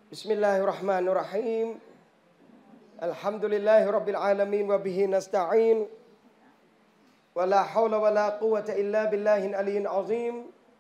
بسم الله الرحمن الرحيم الحمد لله رب العالمين وبه نستعين ولا حول ولا قوة إلا بالله العلي العظيم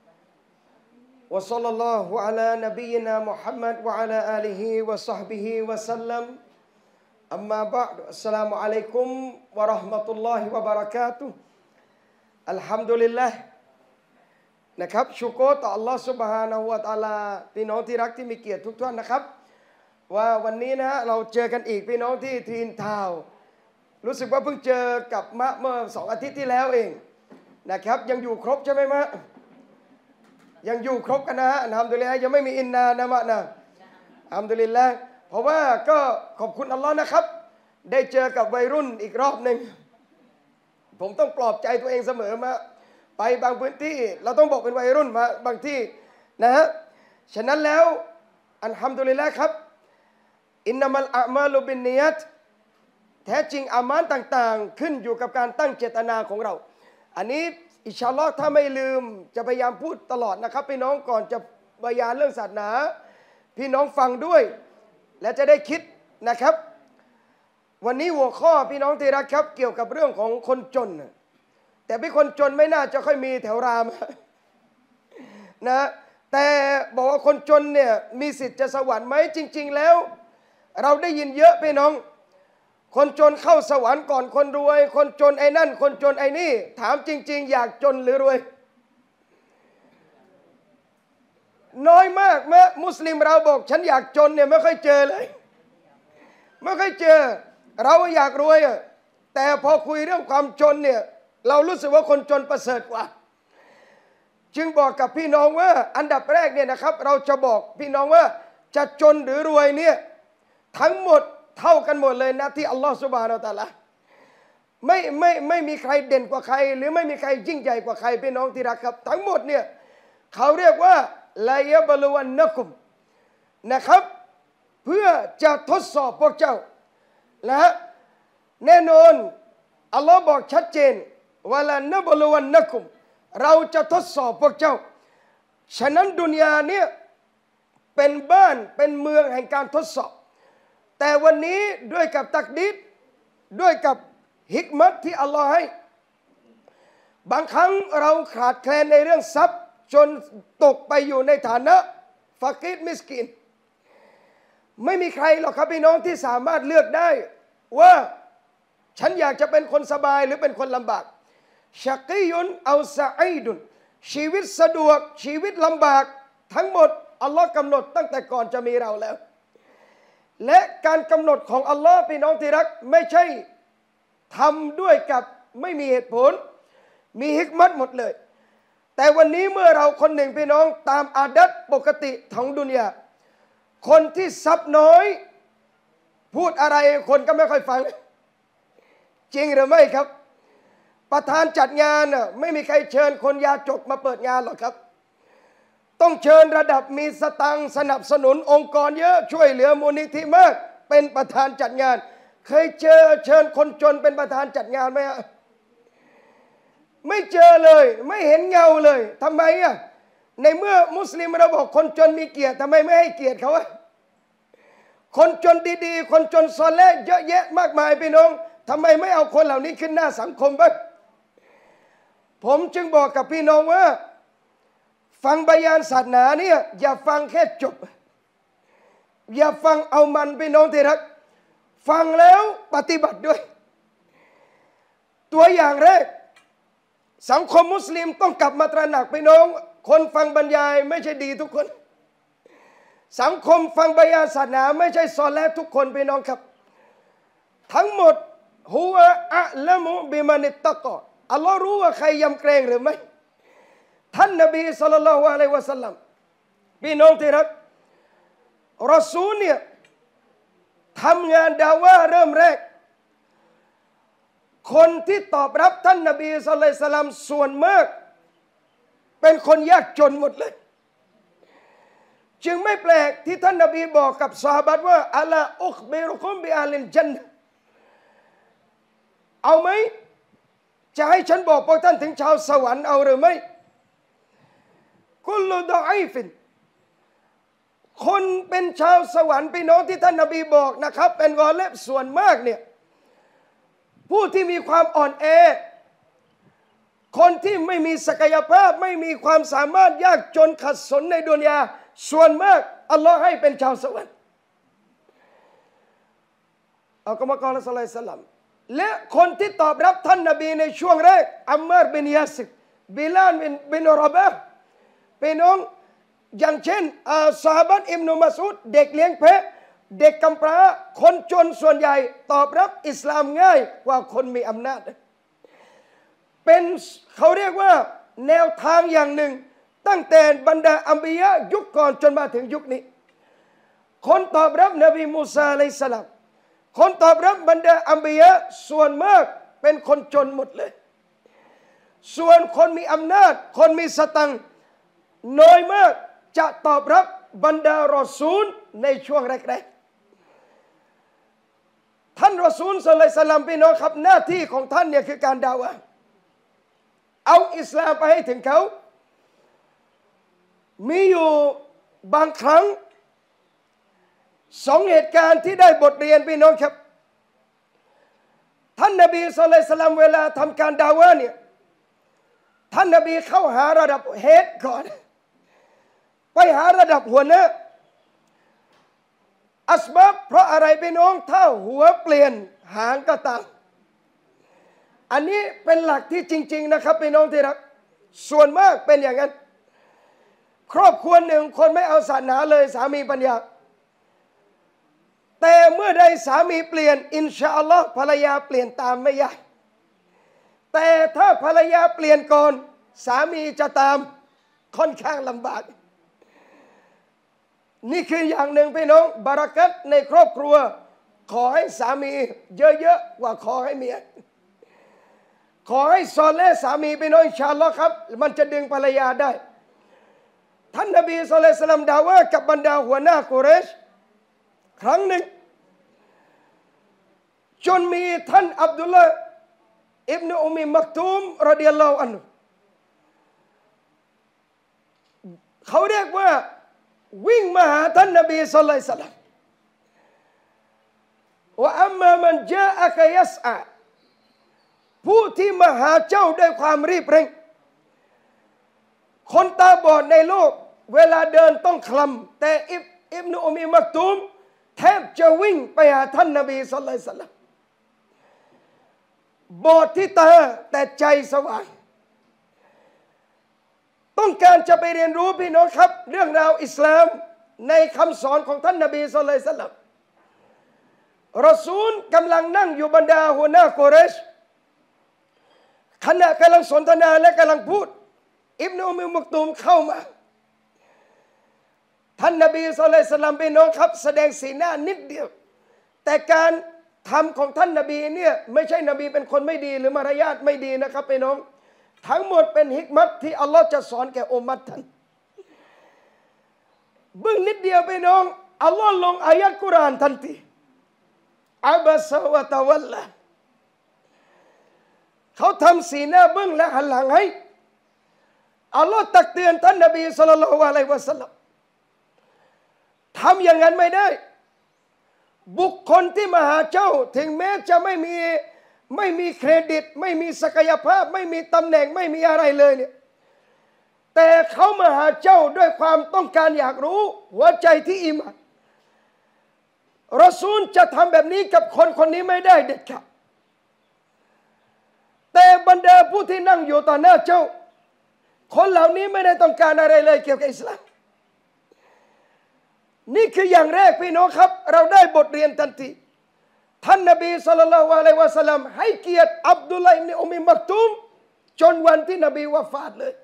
وصلى الله على نبينا محمد وعلى آله وصحبه وسلم أما بعد السلام عليكم ورحمة الله وبركاته الحمد لله นะครับชูโกรต่อ Allah Subhanahu Wa Taala พี่น้องที่รักที่มีเกียรติทุกท่านนะครับว่าวันนี้นะเราเจอกันอีกพี่น้องที่ทรีนทาวน์รู้สึกว่าเพิ่งเจอกับมะเมื่อ2 อาทิตย์ที่แล้วเองนะครับยังอยู่ครบใช่ไหมมะยังอยู่ครบกันนะฮะอัลฮัมดุลิลละห์ยังไม่มีอินนานะมะนะอัลฮัมดุลิลละห์เพราะว่าก็ขอบคุณอัลลอฮ์นะครับได้เจอกับวัยรุ่นอีกรอบหนึ่งผมต้องปลอบใจตัวเองเสมอมาไปบางพื้นที่เราต้องบอกเป็นวัยรุ่นมาบางที่นะฮะฉะนั้นแล้วอัลฮัมดุลิลละห์ครับอินนัมัลอามาลุบินนียะตแท้จริงอามานต่างๆขึ้นอยู่กับการตั้งเจตนาของเราอันนี้อินชาอัลลอฮ์ถ้าไม่ลืมจะพยายามพูดตลอดนะครับพี่น้องก่อนจะบรรยายเรื่องศาสนาพี่น้องฟังด้วยและจะได้คิดนะครับวันนี้หัวข้อพี่น้องที่รักครับเกี่ยวกับเรื่องของคนจนแต่พี่คนจนไม่น่าจะค่อยมีแถวรามนะแต่บอกว่าคนจนเนี่ยมีสิทธิ์จะสวรรค์ไหมจริงๆแล้วเราได้ยินเยอะพี่น้องคนจนเข้าสวรรค์ก่อนคนรวยคนจนไอ้นั่นคนจนไอ้นี่ถามจริงๆอยากจนหรือรวยน้อยมากแม้มุสลิมเราบอกฉันอยากจนเนี่ยไม่ค่อยเจอเลยไม่ค่อยเจอเราอยากรวยแต่พอคุยเรื่องความจนเนี่ยเรารู้สึกว่าคนจนประเสริฐกว่าจึงบอกกับพี่น้องว่าอันดับแรกเนี่ยนะครับเราจะบอกพี่น้องว่าจะจนหรือรวยเนี่ยทั้งหมดเท่ากันหมดเลยนะที่อัลลอฮฺซุบฮานะฮูวะตะอาลาไม่มีใครเด่นกว่าใครหรือไม่มีใครยิ่งใหญ่กว่าใครพี่น้องที่รักครับทั้งหมดเนี่ยเขาเรียกว่าลายะบลุวันนะกุมนะครับเพื่อจะทดสอบพวกเจ้านะแน่นอนอัลลอฮ์บอกชัดเจนวะลานะบลุวันนะกุมเราจะทดสอบพวกเจ้าฉะนั้นดุนยาเนี่ยเป็นบ้านเป็นเมืองแห่งการทดสอบแต่วันนี้ด้วยกับตักดีรด้วยกับฮิกมัตที่อัลลอฮ์ให้บางครั้งเราขาดแคลนในเรื่องทรัพย์จนตกไปอยู่ในฐานะฟากีรมิสกินไม่มีใครหรอกครับพี่น้องที่สามารถเลือกได้ว่าฉันอยากจะเป็นคนสบายหรือเป็นคนลำบากชักกียุนเอาซะอีดุนชีวิตสะดวกชีวิตลำบากทั้งหมดอัลลอฮ์กำหนดตั้งแต่ก่อนจะมีเราแล้วและการกำหนดของอัลลอฮ์พี่น้องที่รักไม่ใช่ทำด้วยกับไม่มีเหตุผลมีฮิกมัตหมดเลยแต่วันนี้เมื่อเราคนหนึ่งพี่น้องตามอาดัตปกติของดุนยาคนที่ทรัพย์น้อยพูดอะไรคนก็ไม่ค่อยฟังจริงหรือไม่ครับประธานจัดงานไม่มีใครเชิญคนยาจกมาเปิดงานหรอกครับต้องเชิญระดับมีสตังค์สนับสนุนองค์กรเยอะช่วยเหลือมูลนิธิมากเป็นประธานจัดงานเคยเชิญคนจนเป็นประธานจัดงานไหมฮะไม่เจอเลยไม่เห็นเงาเลยทำไมในเมื่อมุสลิมเราบอกคนจนมีเกียรติทำไมไม่ให้เกียรติเขาคนจนดีๆคนจนซอเลห์เยอะแยะมากมายพี่น้องทำไมไม่เอาคนเหล่านี้ขึ้นหน้าสังคมบ้างผมจึงบอกกับพี่น้องว่าฟังบยานศาสนาเนี่ยอย่าฟังแค่จบอย่าฟังเอามันพี่น้องที่รักฟังแล้วปฏิบัติด้วยตัวอย่างแรกสังคมมุสลิมต้องกลับมาตระหนักพี่น้องคนฟังบรรยายไม่ใช่ดีทุกคนสังคมฟังบยานศาสนาไม่ใช่ซอเลห์ทุกคนพี่น้องครับทั้งหมดฮุวะอะละมุบิมานิตตะกออัลลอฮ์รู้ว่าใครยำเกรงหรือไม่ท่านนบีศ็อลลัลลอฮุอะลัยฮิวะซัลลัมพี่น้องที่รักรอซูลเนี่ยทำงานดาวะห์เริ่มแรกคนที่ตอบรับท่านนบีศ็อลลัลลอฮุอะลัยฮิวะซัลลัมส่วนมากเป็นคนยากจนหมดเลยจึงไม่แปลกที่ท่านนบีบอกกับซอฮาบะห์ว่าอะลาอุคบิรุกุมบิอาลิลญันนะห์เอาไหมจะให้ฉันบอกพวกท่านถึงชาวสวรรค์เอาหรือไม่กุลลุดออีฟินคนเป็นชาวสวรรค์พี่น้องที่ท่านนบีบอกนะครับเป็นกอเลบส่วนมากเนี่ยผู้ที่มีความอ่อนแอคนที่ไม่มีศักยภาพไม่มีความสามารถยากจนขัดสนในดุนยาส่วนมากอัลลอฮ์ให้เป็นชาวสวรรค์อัลกุรอานละซัลลัลลอฮุอะลัยฮิวะซัลลัมและคนที่ตอบรับท่านนบีในช่วงแรกอัมมาร์บินยาซิรบิลาลบินรอบะห์พี่น้องอย่างเช่นซอฮาบะห์อิบนุมัสอูดเด็กเลี้ยงแพะเด็กกำพร้าคนจนส่วนใหญ่ตอบรับอิสลามง่ายกว่าคนมีอำนาจเป็นเขาเรียกว่าแนวทางอย่างหนึ่งตั้งแต่บรรดาอัมบิยะยุคก่อนจนมาถึงยุคนี้คนตอบรับนบีมูซาอะลัยฮิสสลามคนตอบรับบรรดาอัมบิยะส่วนมากเป็นคนจนหมดเลยส่วนคนมีอำนาจคนมีสตังค์น้อยมากจะตอบรับบรรดารอซูลในช่วงแรกๆท่านรอซูลศ็อลลัลลอฮุอะลัยฮิวะซัลลัมพี่น้องครับหน้าที่ของท่านเนี่ยคือการดาวะห์เอาอิสลามไปให้ถึงเขามีอยู่บางครั้งสองเหตุการณ์ที่ได้บทเรียนพี่น้องครับท่านนบีศ็อลลัลลอฮุอะลัยฮิวะซัลลัมเวลาทำการดาวะห์เนี่ยท่านนบีเข้าหาระดับเฮดก่อนไปหาระดับหัวหน้าอัสบับเพราะอะไรพี่น้องถ้าหัวเปลี่ยนหางก็ตามอันนี้เป็นหลักที่จริงๆนะครับพี่น้องที่รักส่วนมากเป็นอย่างนั้นครอบครัวหนึ่งคนไม่เอาศาสนาเลยสามีปัญญาแต่เมื่อใดสามีเปลี่ยนอินชาอัลลอฮ์ภรรยาเปลี่ยนตามไม่ยากแต่ถ้าภรรยาเปลี่ยนก่อนสามีจะตามค่อนข้างลำบากนี่คืออย่างหนึ่งพี่น้องบารักัตในครอบครัวขอให้สามีเยอะๆกว่าขอให้เมียขอให้ซอเลห์สามีพี่น้องอินชาอัลลอฮ์ครับมันจะดึงภรรยาได้ท่านนบีศ็อลลัลลอฮุอะลัยฮิวะซัลลัมดาวะห์กับบรรดาหัวหน้ากุเรชครั้งหนึ่งจนมีท่านอับดุลลาห์อิบนุอุมมิมักตูมรอฎิยัลลอฮุอันฮุเขาเรียกว่าวิ่งมาหาท่านนบีศ็อลลัลลอฮุอะลัยฮิวะซัลลัมว่าอัมมามันจาอะกะยัสอาผู้ที่มาหาเจ้าด้วยความรีบเร่งคนตาบอดในโลกเวลาเดินต้องคลำแต่อิบนุอุมมิมักตูมแทบจะวิ่งไปหาท่านนบีศ็อลลัลลอฮุอะลัยฮิวะซัลลัมบอดที่ตาแต่ใจสว่างต้องการจะไปเรียนรู้พี่น้องครับเรื่องราวอิสลามในคำสอนของท่านนบีศ็อลลัลลอฮุอะลัยฮิวะซัลลัมรอซูลกำลังนั่งอยู่บรรดาหัวหน้ากุเรชขณะกำลังสนทนาและกำลังพูดอิบนุอุมมิมักตูมเข้ามาท่านนบีศ็อลลัลลอฮุอะลัยฮิวะซัลลัมพี่น้องครับแสดงสีหน้านิดเดียวแต่การทำของท่านนบีเนี่ยไม่ใช่นบีเป็นคนไม่ดีหรือมารยาทไม่ดีนะครับพี่น้องทั้งหมดเป็นฮิกมัตที่อัลลอฮ์จะสอนแก่อุมมัตท่านบึ้งนิดเดียวพี่น้องอัลลอฮ์ลงอายะห์กุรอานทันทีอับะซะวะตะวัลลาเขาทำสีหน้าบึ้งและหันหลังให้อัลลอฮ์ตักเตือนท่านนบีศ็อลลัลลอฮุอะลัยฮิวะซัลลัมทำอย่างนั้นไม่ได้บุคคลที่มาหาเจ้าถึงแม้จะไม่มีเครดิตไม่มีศักยภาพไม่มีตำแหน่งไม่มีอะไรเลยเนี่ยแต่เขามาหาเจ้าด้วยความต้องการอยากรู้หัวใจที่อิมานรอซูลจะทำแบบนี้กับคนคนนี้ไม่ได้เด็ดขาดแต่บรรดาผู้ที่นั่งอยู่ต่อหน้าเจ้าคนเหล่านี้ไม่ได้ต้องการอะไรเลยเกี่ยวกับอิสลามนี่คืออย่างแรกพี่น้องครับเราได้บทเรียนทันทีท่านนบีศ็อลลัลลอฮุอะลัยฮิวะซัลลัมให้เกียรติอับดุลลาห์อิบนุอุมมิมักตูมจนวันที่นบีวะฟาตเลย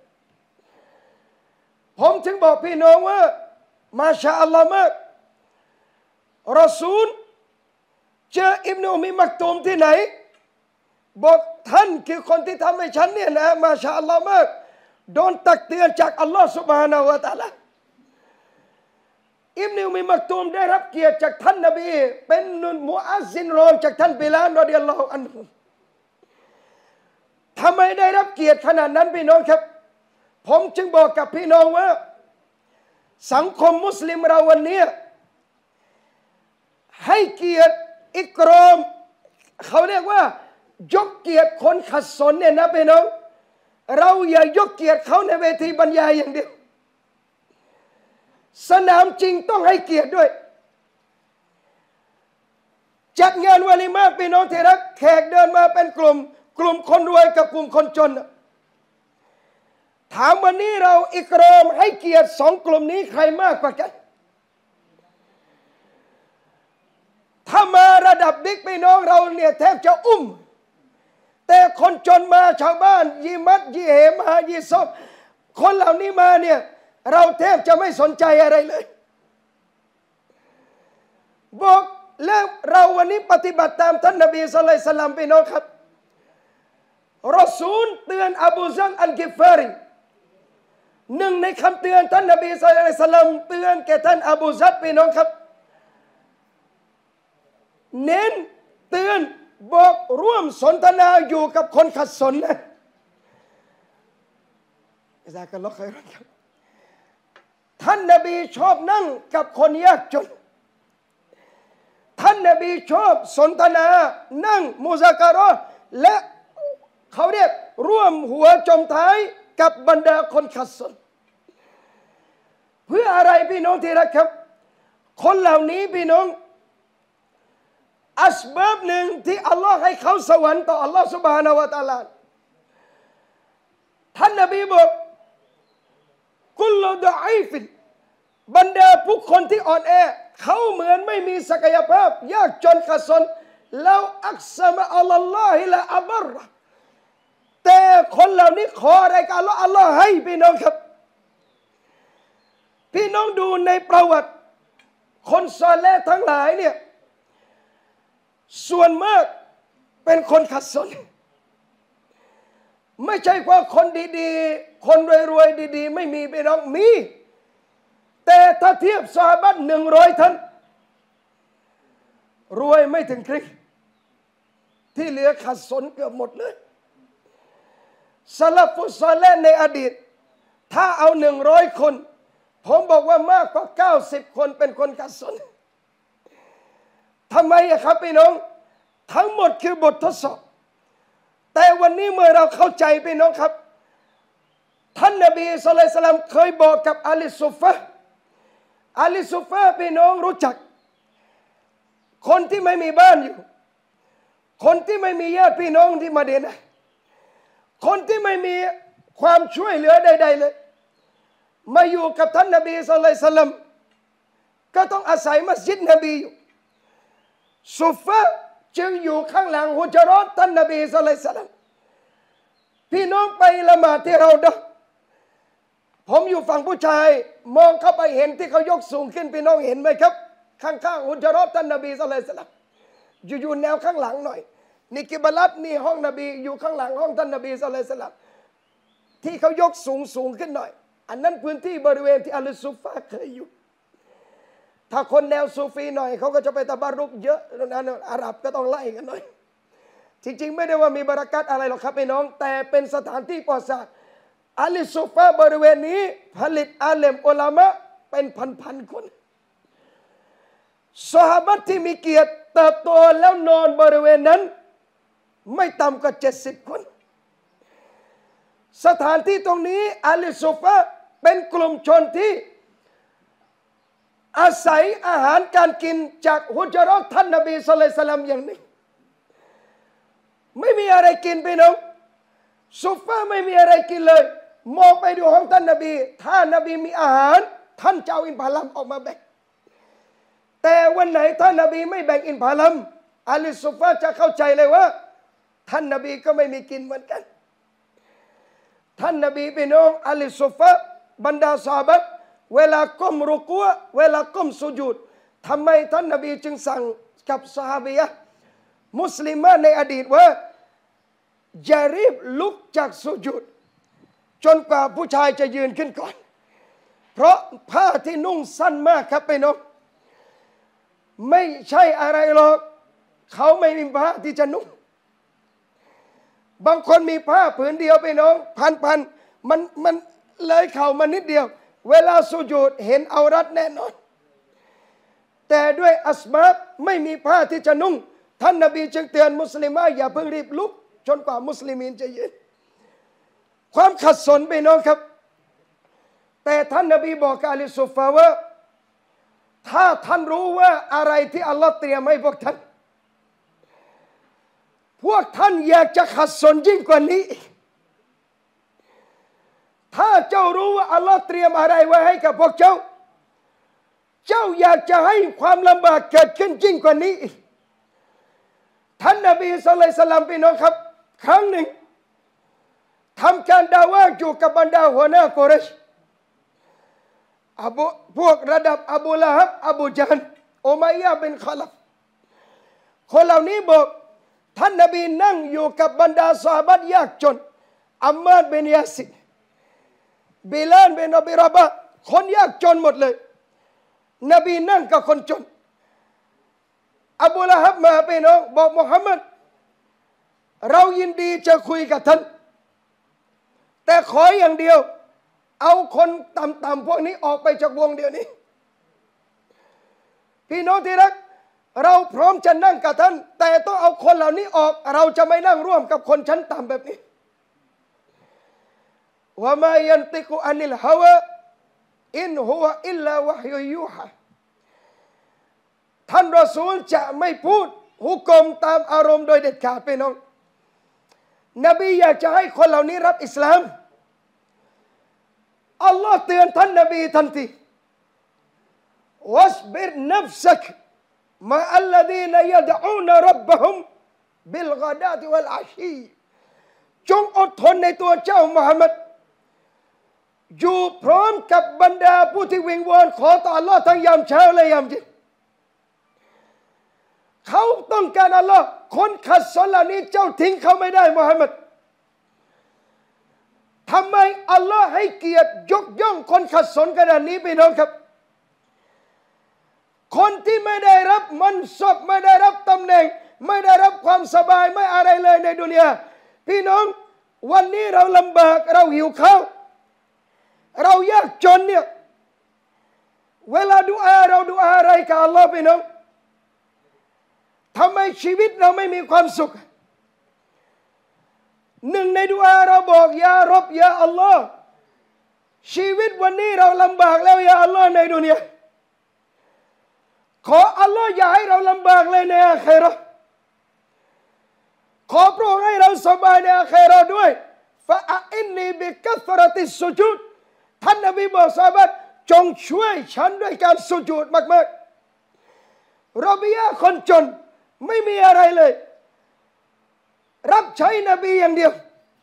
ผมถึงบอกพี่น้องว่ามาชาอัลลอฮ์มากรอซูลเจออิบนุอุมมิมักตูมที่ไหนบอกท่านคือคนที่ทำให้ฉันเนี่ยนะมาชาอัลลอฮ์มากโดนตักเตือนจากอัลลอฮ์ซุบฮานะฮูวะตะอาลาอิบนุอุมมิมักตูมได้รับเกียรติจากท่านนบีเป็นมุอัซซินรองจากท่านบิลาลรอฎิยัลลอฮุอันฮุทำไมได้รับเกียรติขนาดนั้นพี่น้องครับผมจึงบอกกับพี่น้องว่าสังคมมุสลิมเราวันนี้ให้เกียรติอิกรอมเขาเรียกว่ายกเกียรติคนขัดสนเนี่ยนะพี่น้องเราอย่ายกเกียรติเขาในเวทีบรรยายอย่างเดียวสนามจริงต้องให้เกียรติด้วยจัดงานวาลิมาพี่น้องที่รักแขกเดินมาเป็นกลุ่มคนรวยกับกลุ่มคนจนถามวันนี้เราอิกรอมให้เกียรติสองกลุ่มนี้ใครมากกว่ากันถ้ามาระดับบิ๊กพี่น้องเราเนี่ยแทบจะอุ้มแต่คนจนมาชาวบ้านยีมัดยีเหมายีซอบคนเหล่านี้มาเนี่ยเราแทบจะไม่สนใจอะไรเลยบอกแล้วเราวันนี้ปฏิบัติตามท่านนบีศ็อลลัลลอฮุอะลัยฮิวะซัลลัมพี่น้องครับรอซูลเตือนอบูซัรอัลกิฟารีหนึ่งในคำเตือนท่านนบีศ็อลลัลลอฮุอะลัยฮิวะซัลลัมเตือนแก่ท่านอบูซัรพี่น้องครับเน้นเตือนบอกร่วมสนทนาอยู่กับคนขัดสนนะอิซากัลลอฮุค็อยรอนครับท่านนบีชอบนั่งกับคนยากจนท่านนบีชอบสนทนานั่งมุซาการะห์และเขาเรียกร่วมหัวจมท้ายกับบรรดาคนขัดสนเพื่ออะไรพี่น้องที่รักครับคนเหล่านี้พี่น้องอัสบับหนึ่งที่อัลลอฮ์ให้เขาสวรรค์ต่ออัลลอฮ์ซุบฮานะฮูวะตะอาลาท่านนบีบอกกุลดะอีฟินบรรดาผู้คนที่อ่อนแอเขาเหมือนไม่มีศักยภาพยากจนขัดสนแล้วอักษมะอัลลอฮิละอับรแต่คนเหล่านี้ขออะไรกับอัลลอฮ์ให้พี่น้องครับพี่น้องดูในประวัติคนซอเลห์ทั้งหลายเนี่ยส่วนมากเป็นคนขัดสนไม่ใช่ว่าคนดีๆคนรวยๆดีๆไม่มีพี่น้องมีแต่ถ้าเทียบซอฮาบะห์100ท่านรวยไม่ถึงครึ่งที่เหลือขัดสนเกือบหมดเลยซะลัฟุศศอลิห์ในอดีตถ้าเอา100คนผมบอกว่ามากกว่า90คนเป็นคนขัดสนทำไมครับพี่น้องทั้งหมดคือบททดสอบแต่วันนี้เมื่อเราเข้าใจพี่น้องครับท่านนบีศ็อลลัลลอฮุอะลัยฮิวะซัลลัมเคยบอกกับอาลีซุฟะพี่น้องรู้จักคนที่ไม่มีบ้านอยู่คนที่ไม่มีญาติพี่น้องที่มะดีนะห์คนที่ไม่มีความช่วยเหลือใดๆเลยมาอยู่กับท่านนบีศ็อลลัลลอฮุอะลัยฮิวะซัลลัมก็ต้องอาศัยมัสยิดนบีอยู่ซุฟะจึงอยู่ข้างหลังฮุจเราะห์ท่านนบีศ็อลลัลลอฮุอะลัยฮิวะซัลลัมพี่น้องไปละหมาดที่เราดะผมอยู่ฝั่งผู้ชายมองเข้าไปเห็นที่เขายกสูงขึ้นพี่น้องเห็นไหมครับข้างๆฮุจเราะห์ท่านนบีศ็อลลัลลอฮุอะลัยฮิวะซัลลัมอยู่แนวข้างหลังหน่อยนี่กิบลัตนี่ห้องนบีอยู่ข้างหลังห้องท่านนบีศ็อลลัลลอฮุอะลัยฮิวะซัลลัมที่เขายกสูงขึ้นหน่อยอันนั้นพื้นที่บริเวณที่อัลซุฟะเคยอยู่ถ้าคนแนวซูฟีหน่อยเขาก็จะไปตะบารุกเยอะนั้นอาหรับก็ต้องไล่กันหน่อยจริงๆไม่ได้ว่ามีบารักัตอะไรหรอกครับพี่น้องแต่เป็นสถานที่ประวัติศาสตร์อัลซุฟะบริเวณนี้ผลิตอาเลมอุลามะเป็นพันคนซอฮาบะห์ที่มีเกียรติเติบโตแล้วนอนบริเวณนั้นไม่ต่ำกว่า70คนสถานที่ตรงนี้อัลซุฟะเป็นกลุ่มชนที่อาศัยอาหารการกินจากฮุจเราะห์ท่านนบีศ็อลลัลลอฮุอะลัยฮิวะซัลลัมอย่างนี้ไม่มีอะไรกินพี่น้องซุฟะไม่มีอะไรกินเลยมองไปดูห้องท่านนบีถ้านบีมีอาหารท่านจะเอาอินทผลัมออกมาแบ่งแต่วันไหนท่านนบีไม่แบ่งอินทผลัมอาลีซุฟะจะเข้าใจเลยว่าท่านนบีก็ไม่มีกินเหมือนกันท่านนบีพี่น้องอาลีซุฟะบรรดาซอฮาบะห์เวลาก้มรุกูอ์เวลาก้มสุญูดทำไมท่านนบีจึงสั่งกับซอฮาบียะห์มุสลิมะในอดีตว่าอย่ารีบลุกจากสุญูดจนกว่าผู้ชายจะยืนขึ้นก่อนเพราะผ้าที่นุ่งสั้นมากครับพี่น้องไม่ใช่อะไรหรอกเขาไม่มีผ้าที่จะนุ่งบางคนมีผ้าผืนเดียวพี่น้องพันมันเลยเข่ามานิดเดียวเวลาสุญูดเห็นเอารัดแน่นอนแต่ด้วยอัสบับไม่มีผ้าที่จะนุ่งท่านนบีจึงเตือนมุสลิมว่าอย่าเพิ่งรีบลุกจนกว่ามุสลิมีนจะยืนความขัดสนไปน้องครับแต่ท่านนบีบอกกับอาลีซุฟาว่าถ้าท่านรู้ว่าอะไรที่อัลลอฮ์เตรียมให้พวกท่านอยากจะขัดสนยิ่งกว่านี้ถ้าเจ้ารู้ว่าอัลลอฮ์เตรียมอะไรไว้ให้กับพวกเจ้าอยากจะให้ความลำบากเกิดขึ้นยิ่งกว่านี้ท่านนบีศ็อลลัลลอฮุอะลัยฮิวะซัลลัมพี่น้องครับครั้งหนึ่งทำการดาวะห์อยู่กับบรรดาหัวหน้ากุเรชพวกระดับอบูละฮับอบูญัฮลอุมัยยะห์บินคอลัฟคนเหล่านี้บอกท่านนบีนั่งอยู่กับบรรดาซอฮาบะห์ยากจนอัมมารบินยาซิรบิลาลบินอบิรบะห์คนยากจนหมดเลยนบีนั่งกับคนจนอบูละฮับมาไปน้องบอกมุฮัมมัดเรายินดีจะคุยกับท่านแต่ขออย่างเดียวเอาคนต่ำๆพวกนี้ออกไปจากวงเดียวนี้พี่น้องที่รักเราพร้อมจะนั่งกับท่านแต่ต้องเอาคนเหล่านี้ออกเราจะไม่นั่งร่วมกับคนชั้นต่ำแบบนี้วะมายันติกุอานิลฮาวะอินฮุวะอิลลาวะฮยุยูฮะท่านรอซูลจะไม่พูดหุกมตามอารมณ์โดยเด็ดขาดพี่น้องนบีอยากจะให้คนเหล่านี้รับอิสลามอัลลอฮ์เตือนท่านนบีทันทีวัสบิรนัฟซักมาอัลลดีนยะดะอูนรับบะฮุมบิลกอดาติวัลอาชีจงอดทนในตัวเจ้ามุฮัมมัดอยู่พร้อมกับบรรดาผู้ที่วิงวอนขอต่ออัลลอฮ์ทั้งยามเช้าและยามเย็นเขาต้องการอัลลอฮ์คนขัดสนเหล่านี้เจ้าทิ้งเขาไม่ได้มุฮัมมัดทำไมอัลลอฮ์ให้เกียรติยกย่องคนขัดสนขนาดนี้พี่น้องครับคนที่ไม่ได้รับมันซบไม่ได้รับตำแหน่งไม่ได้รับความสบายไม่อะไรเลยในดุนยาพี่น้องวันนี้เราลำบากเราหิวข้าวเรายากจนเนี่ยเวลาดุอาเราดุอาอะไรกับอัลลอฮ์พี่น้องทำไมชีวิตเราไม่มีความสุขหนึ่งในดุอาเราบอกยารบยาอัลลอฮ์ชีวิตวันนี้เราลำบากแล้วยาอัลลอฮ์ในดุนยาขออัลลอฮ์อย่าให้เราลำบากเลยในอาคิเราะห์ขอพระองค์ให้เราสบายในอาคิเราะห์ด้วยฟะอะอินนีบิกัฟรติสซุญูดท่านนบีบอกซอฮาบะห์จงช่วยฉันด้วยการสุญูดมากๆรอบิยะห์คนจนไม่มีอะไรเลยรับใช้นบีอย่างเดียว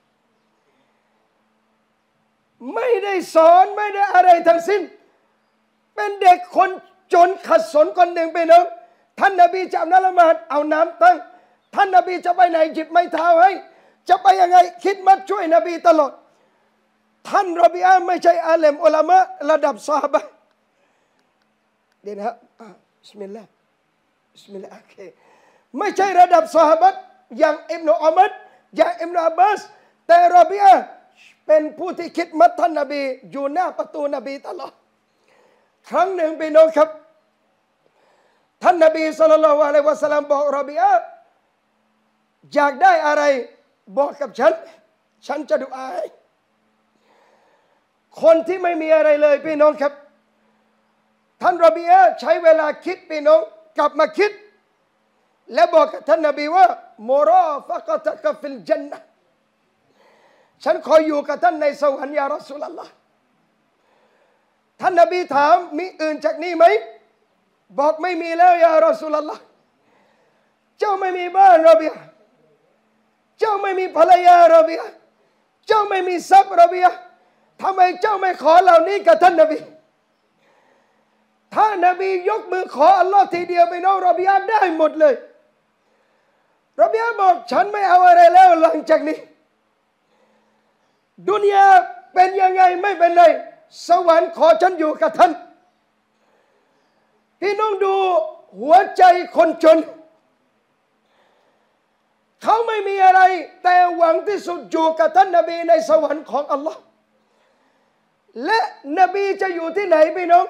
ไม่ได้สอนไม่ได้อะไรทั้งสิ้นเป็นเด็กคนจนขัดสนคนหนึ่งไปน้องท่านนบีจะอาบน้ำละหมาดเอาน้ำตั้งท่านนบีจะไปไหนหยิบไม้เท้าให้จะไปยังไงคิดมัดช่วยนบีตลอดท่านรอบิอะห์ไม่ใช่อาเลมอุลามะระดับซอฮาบะห์เดี๋ยวนะบิสมิลลาห์โอเคไม่ใช่ระดับซอฮาบะห์อย่างอิบนุอุมัรอย่างอิบนุอับบาสแต่รอบิอะห์เป็นผู้ที่คิดมัดท่านนบีอยู่หน้าประตูนบีตลอดครั้งหนึ่งพี่น้องครับท่านนบีศ็อลลัลลอฮุอะลัยฮิวะซัลลัมบอกรอบิอะห์อยากได้อะไรบอกกับฉันจะดุอาให้คนที่ไม่มีอะไรเลยพี่น้องครับท่านรอบิอะห์ใช้เวลาคิดพี่น้องกลับมาคิดและบอกกับท่านนบีว่ามุราฟะกะตะกะฟิลญันนะห์ฉันขออยู่กับท่านในสวรรค์ยารอซูลุลลอฮ์ท่านนบีถามมีอื่นจากนี้ไหมบอกไม่มีแล้วยารอซูลุลลอฮ์เจ้าไม่มีบ้านรอบิอะห์เจ้าไม่มีภรรยารอบิอะห์เจ้าไม่มีทรัพย์รอบิอะห์ทำไมเจ้าไม่ขอเหล่านี้กับท่านนบีถ้านบียกมือขออัลลอฮ์ทีเดียวไปน้องรอบิอะห์ได้หมดเลยรอบิอะห์บอกฉันไม่เอาอะไรแล้วหลังจากนี้ดุนยาเป็นยังไงไม่เป็นไรสวรรค์ขอฉันอยู่กับท่านพี่น้องดูหัวใจคนจนเขาไม่มีอะไรแต่หวังที่สุดอยู่กับท่านนบีในสวรรค์ของอัลลอฮ์และนบีจะอยู่ที่ไหนพี่น้อง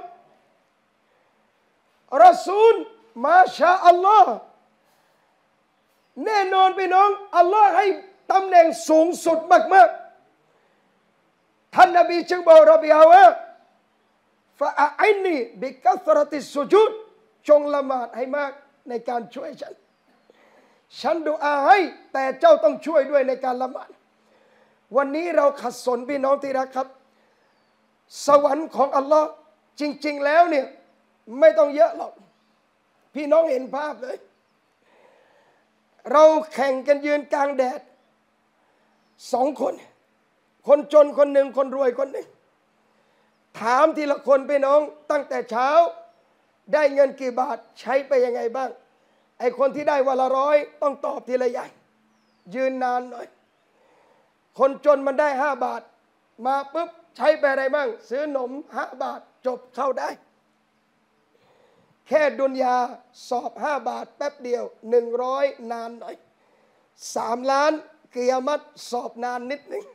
รอซูลมาชาอัลลอฮ์แน่นอนพี่น้องอัลลอฮ์ให้ตำแหน่งสูงสุดมากๆท่านนบีจึงบอกรบีอาว่าฟะอันนีบิกัสรติสุญูดจงละหมาดให้มากในการช่วยฉันดุอาให้แต่เจ้าต้องช่วยด้วยในการละหมาดวันนี้เราขัดสนพี่น้องที่รักครับสวรรค์ของอัลลอฮ์จริงๆแล้วเนี่ยไม่ต้องเยอะหรอกพี่น้องเห็นภาพเลยเราแข่งกันยืนกลางแดด2 คนคนจนคนหนึ่งคนรวยคนหนึ่งถามทีละคนพี่น้องตั้งแต่เช้าได้เงินกี่บาทใช้ไปยังไงบ้างไอ้คนที่ได้วันละ100ต้องตอบทีละอย่างยืนนานหน่อยคนจนมันได้5 บาทมาปุ๊บใช้ไปอะไรบ้างซื้อหนม5 บาทจบเข้าได้แค่ดุนยาสอบ5 บาทแป๊บเดียว100นานหน่อย3 ล้านกิยามัตสอบนานนิดหนึ่ง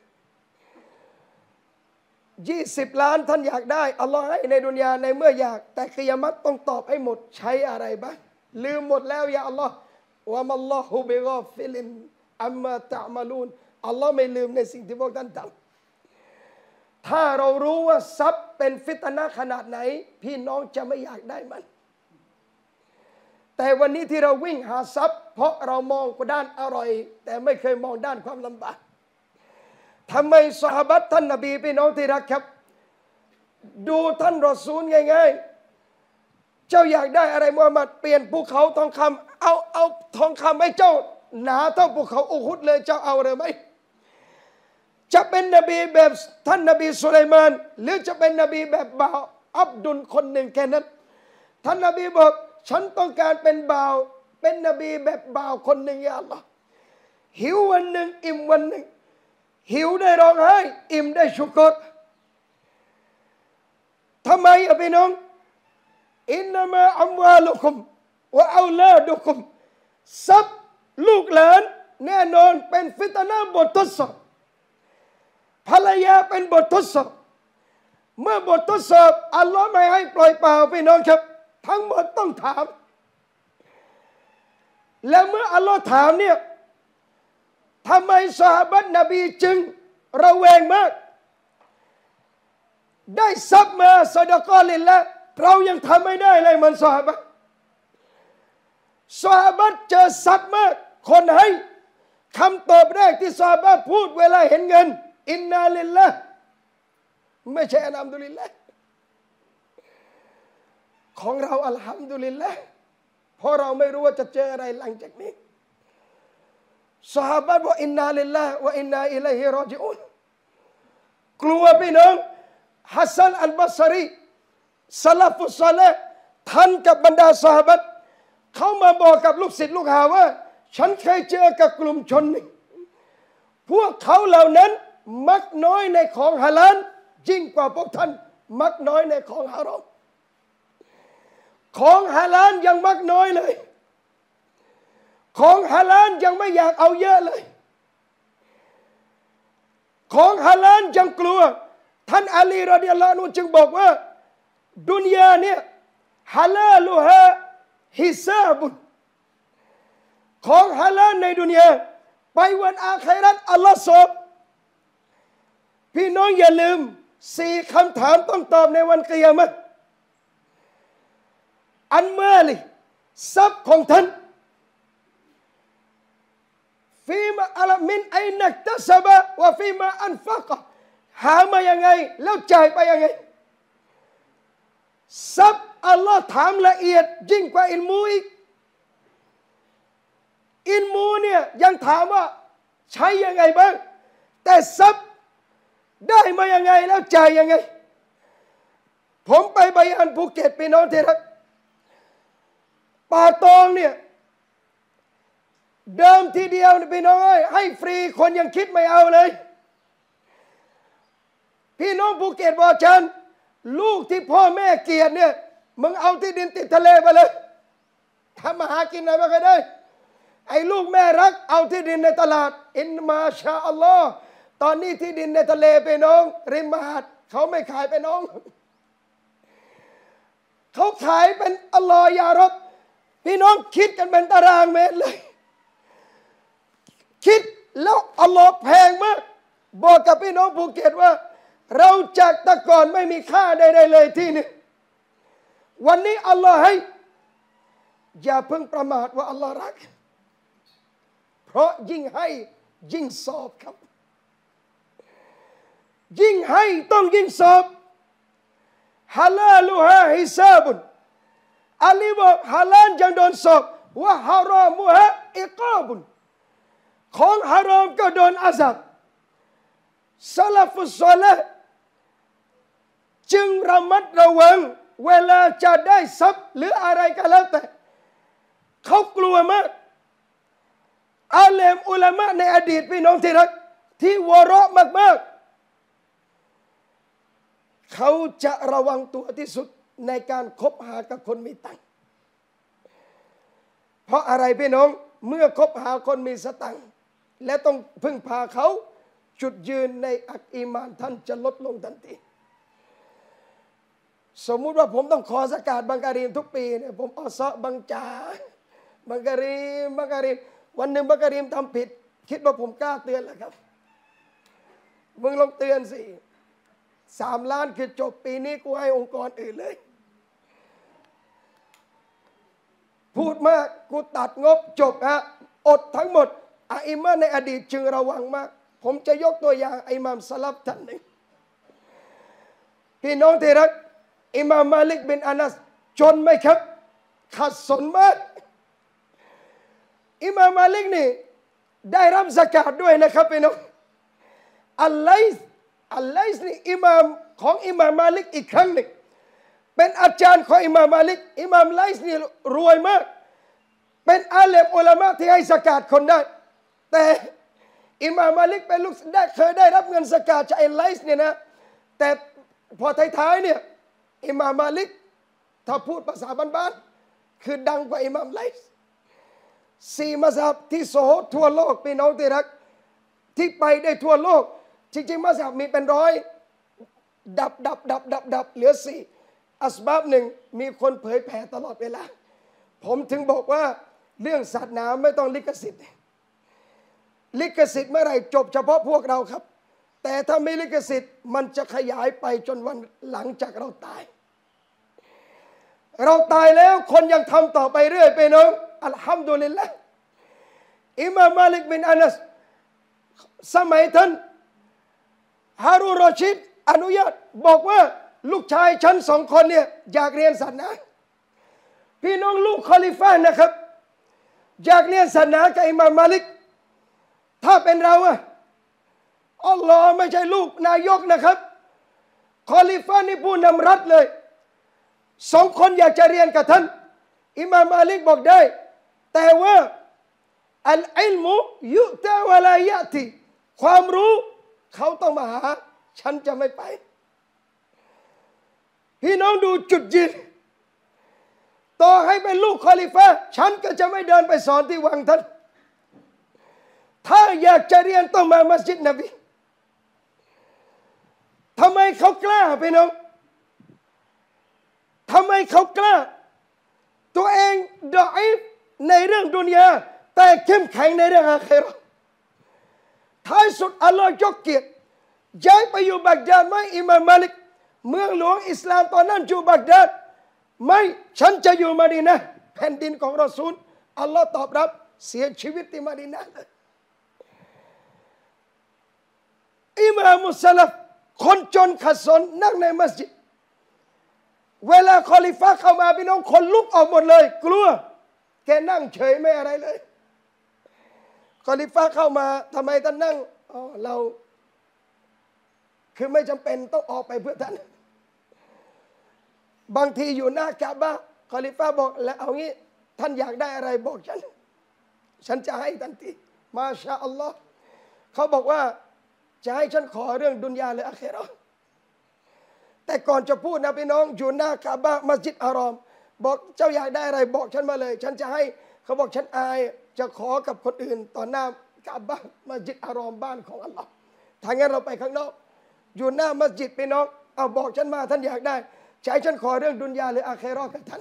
20 ล้านท่านอยากได้อัลลอฮ์ให้ในดุนยาในเมื่ออยากแต่กิยามัตต้องตอบให้หมดใช้อะไรบ้างลืมหมดแล้วอย่าอัลลอฮ์วะมัลลอฮุบิกอฟิลินอัมมาตะมาลูนอัลลอฮ์ไม่ลืมในสิ่งที่พวกท่านทำถ้าเรารู้ว่าทรัพย์เป็นฟิตนะห์ขนาดไหนพี่น้องจะไม่อยากได้มันแต่วันนี้ที่เราวิ่งหาทรัพย์เพราะเรามองด้านอร่อยแต่ไม่เคยมองด้านความลำบากทำไมซอฮาบะห์ท่านนบีพี่น้องที่รักครับดูท่านรอซูลง่ายๆเจ้าอยากได้อะไรมุฮัมมัดเปลี่ยนภูเขาทองคำเอาทองคำให้เจ้าหนาเท่าภูเขาอูฮุดเลยเจ้าเอาหรือไม่จะเป็นนบีแบบท่านนบีสุไลมานหรือจะเป็นนบีแบบบ่าวอับดุลคนหนึ่งแค่นั้นท่านนบีบอกฉันต้องการเป็นบ่าวเป็นนบีแบบบ่าวคนหนึ่งยาอัลลอฮ์หิววันหนึ่งอิ่มวันหนึ่งหิวได้ร้องไห้อิ่มได้ชุกรทำไมอะพี่น้องอินนามาอัมวาลุคุมวะอัลลาดุคุมทรัพย์ลูกหลานแน่นอนเป็นฟิตนะห์บททดสอบภรรยาเป็นบททดสอบเมื่อบททดสอบอัลลอฮ์ไม่ให้ปล่อยเปล่าพี่น้องครับทั้งหมดต้องถามแล้วเมื่ออัลลอฮ์ถามเนี่ยทำไมซอฮาบะห์นบีจึงระแวงมากได้ทรัพย์มาซอดะกอฮ์ลิลละห์เรายังทำไม่ได้เลยเหมือนซอฮาบะห์เจอทรัพย์มากคนให้คำตอบแรกที่ซอฮาบะห์พูดเวลาเห็นเงินอินนาลิลละห์ไม่ใช่อัลฮัมดุลิลละห์ของเราอัลฮัมดุลิลละห์เพราะเราไม่รู้ว่าจะเจออะไรหลังจากนี้ซอฮาบะห์บอกอินนาลิลละห์วะอินนาอิลัยฮิรอญิอูนกลัวพี่น้องฮัสซันอัลบัศรีซะลาฟุศอลิฮ์ท่านกับบรรดาซอฮาบะห์เขามาบอกกับลูกศิษย์ลูกหาว่าฉันเคยเจอกับกลุ่มชนหนึ่งพวกเขาเหล่านั้นมักน้อยในของฮาลาลยิ่งกว่าพวกท่านมักน้อยในของฮารอมของฮาลาลยังมักน้อยเลยของฮาลาลยังไม่อยากเอาเยอะเลยของฮาลาลยังกลัวท่านอาลีรอฎิยัลลอฮุอันฮุจึงบอกว่าดุนยาเนี่ยฮาลาลุฮาฮิซาบุนของฮาลาลในดุนยาไปวันอาคิเราะห์อัลลอฮ์สอบพี่น้องอย่าลืม4 คำถามต้องตอบในวันกิยามะห์อันมาลิทรัพย์ของท่านฟีมาอัลมินไอนักตัสบะวะฟีมาอันฟักหามายังไงแล้วจ่ายไปยังไงทรัพย์อัลลอฮ์ถามละเอียดยิ่งกว่าอิลมูอีกอิลมูเนี่ยยังถามว่าใช้ยังไงบ้างแต่ทรัพย์ได้มายังไงแล้วจ่ายยังไงผมไปบายานภูเก็ตพี่น้องที่รักป่าตองเนี่ยเดิมทีเดียวพี่น้องให้ฟรีคนยังคิดไม่เอาเลยพี่น้องภูเก็ตบอกฉันลูกที่พ่อแม่เกลียดเนี่ยมึงเอาที่ดินติดทะเลไปเลยทำมาหากินอะไรไม่เคยได้ไอ้ลูกแม่รักเอาที่ดินในตลาดอินมาชาอัลลอฮ์ตอนนี้ที่ดินในทะเลพี่น้องริมหาดเขาไม่ขายเป็นน้องเขาขายเป็นอัลลอฮ์ยารบพี่น้องคิดกันเป็นตารางเมตรเลยคิดแล้วอัลลอฮ์แพงมากบอกกับพี่น้องภูเก็ตว่าเราจากแต่ก่อนไม่มีค่าใดๆเลยที่นี่วันนี้อัลลอฮ์ให้อย่าเพิ่งประมาทว่าอัลลอฮ์รักเพราะยิ่งให้ยิ่งสอบครับยิ่งให้ต้องยิ่งสอบฮาลาลูฮาฮิซาบุนอัลลีบอกฮาลาลยังโดนสอบว่าฮารอมุฮะอิกาบุนของฮารอมก็โดนอาซับซาลาฟุสซอละจึงระมัดระวังเวลาจะได้ทรัพย์หรืออะไรก็แล้วแต่เขากลัวมากอาเลมอุลามะในอดีตพี่น้องที่รักที่วะเราะมากๆเขาจะระวังตัวที่สุดในการคบหากับคนมีตังค์เพราะอะไรพี่น้องเมื่อคบหาคนมีสตังค์และต้องพึ่งพาเขาจุดยืนในอักอีมานท่านจะลดลงทันทีสมมุติว่าผมต้องขอสกาดบังการีมทุกปีเนี่ยผมเอาซะบังจาบังการีมวันหนึ่งบังการีมทำผิดคิดว่าผมกล้าเตือนแล้วครับมึงลองเตือนสิ3 ล้านคือจบปีนี้กูให้องค์กรอื่นเลยพูดมากกูตัดงบจบฮะอดทั้งหมดอาอิมามในอดีตจึงระวังมากผมจะยกตัวอย่างอิหม่ามสลับท่านหนึ่งพี่น้องที่รักอิหม่ามมาลิกบินอานัสจนไหมครับขัดสนมากอิหม่ามมาลิกนี่ได้รับซะกาตด้วยนะครับพี่น้องอัลไลซ์นี่อิหม่ามของอิหม่ามมาลิกอีกครั้งหนึ่งเป็นอาจารย์ของอิหม่ามมาลิกอิหม่ามไลซ์นี่รวยมากเป็นอาเลมอุลามะที่ให้ซะกาตคนได้แต่อิหม่ามมาลิกเป็นลูกเคยได้รับเงินซะกาตจากไลซ์เนี่ยนะแต่พอท้ายๆเนี่ยอิหม่ามมาลิกถ้าพูดภาษาบ้านๆคือดังกว่าอิหม่ามไลซ์4 มัซฮับที่โซโหทั่วโลกพี่น้องที่รักที่ไปได้ทั่วโลกจริงๆมัซฮับมีเป็นร้อยดับเหลือ4อัสบับหนึ่งมีคนเผยแผ่ตลอดเวลาผมถึงบอกว่าเรื่องศาสนาไม่ต้องลิขสิทธิ์เมื่อไหร่จบเฉพาะพวกเราครับแต่ถ้าไม่ลิขสิทธิ์มันจะขยายไปจนวันหลังจากเราตายแล้วคนยังทำต่อไปเรื่อยไปน้องอัลฮัมดุลิลละห์อิหม่ามมาลิกบินอานัสสมัยท่านฮารูน รอชิดอนุญาตบอกว่าลูกชายฉัน2 คนเนี่ยอยากเรียนศาสนาพี่น้องลูกคอลิฟะห์นะครับอยากเรียนศาสนากับอิหม่ามมาลิกถ้าเป็นเราอัลลอฮ์ไม่ใช่ลูกนายกนะครับคอลิฟะห์นี่ผู้นำรัฐเลย2 คนอยากจะเรียนกับท่านอิหม่ามมาลิกบอกได้แต่ว่าอัลอิลมุยุตะวะลายะติความรู้เขาต้องมาหาฉันจะไม่ไปพี่น้องดูจุดยืนต่อให้เป็นลูกคอลิฟะห์ฉันก็จะไม่เดินไปสอนที่วังท่านถ้าอยากจะเรียนต้องมามัสยิดนบีทำไมเขากล้าพี่น้องทำไมเขากล้าตัวเองดออีฟในเรื่องดุนยาแต่เข้มแข็งในเรื่องอาคิเราะห์ท้ายสุดอัลลอฮ์ยกเกียรติย้ายไปอยู่บักดาดไม่อิหม่ามมาลิกเมืองหลวงอิสลามตอนนั้นอยู่บักดาดไม่ฉันจะอยู่มะดีนะห์แผ่นดินของรอซูลอัลลอฮ์ตอบรับเสียชีวิตที่มะดีนะห์เลยอิหม่ามุสลัฟคนจนขัดสนนั่งในมัสยิดเวลาคอลิฟะห์เข้ามาพี่น้องคนลุกออกหมดเลยกลัวแกนั่งเฉยไม่อะไรเลยคอลิฟะห์เข้ามาทำไมท่านนั่งเราคือไม่จำเป็นต้องออกไปเพื่อท่านบางทีอยู่หน้ากะบะห์คอลิฟะห์บอกแล้วเอางี้ท่านอยากได้อะไรบอกฉันจะให้ทันทีมาชาอัลลอฮ์เขาบอกว่าจะให้ฉันขอเรื่องดุนยาหรืออาคิเราะห์แต่ก่อนจะพูดนะพี่น้องอยู่หน้ากะบะห์มัสยิดอารอมบอกเจ้าอยากได้อะไรบอกฉันมาเลยฉันจะให้เขาบอกฉันอายจะขอกับคนอื่นต่อหน้ากะบะห์มัสยิดอารอมบ้านของอัลลอฮ์ถ้างั้นเราไปข้างนอกอยู่หน้ามัสยิดพี่น้องเอาบอกฉันมาท่านอยากได้ใช้ฉันขอเรื่องดุนยาหรืออาเคเราะห์กับท่าน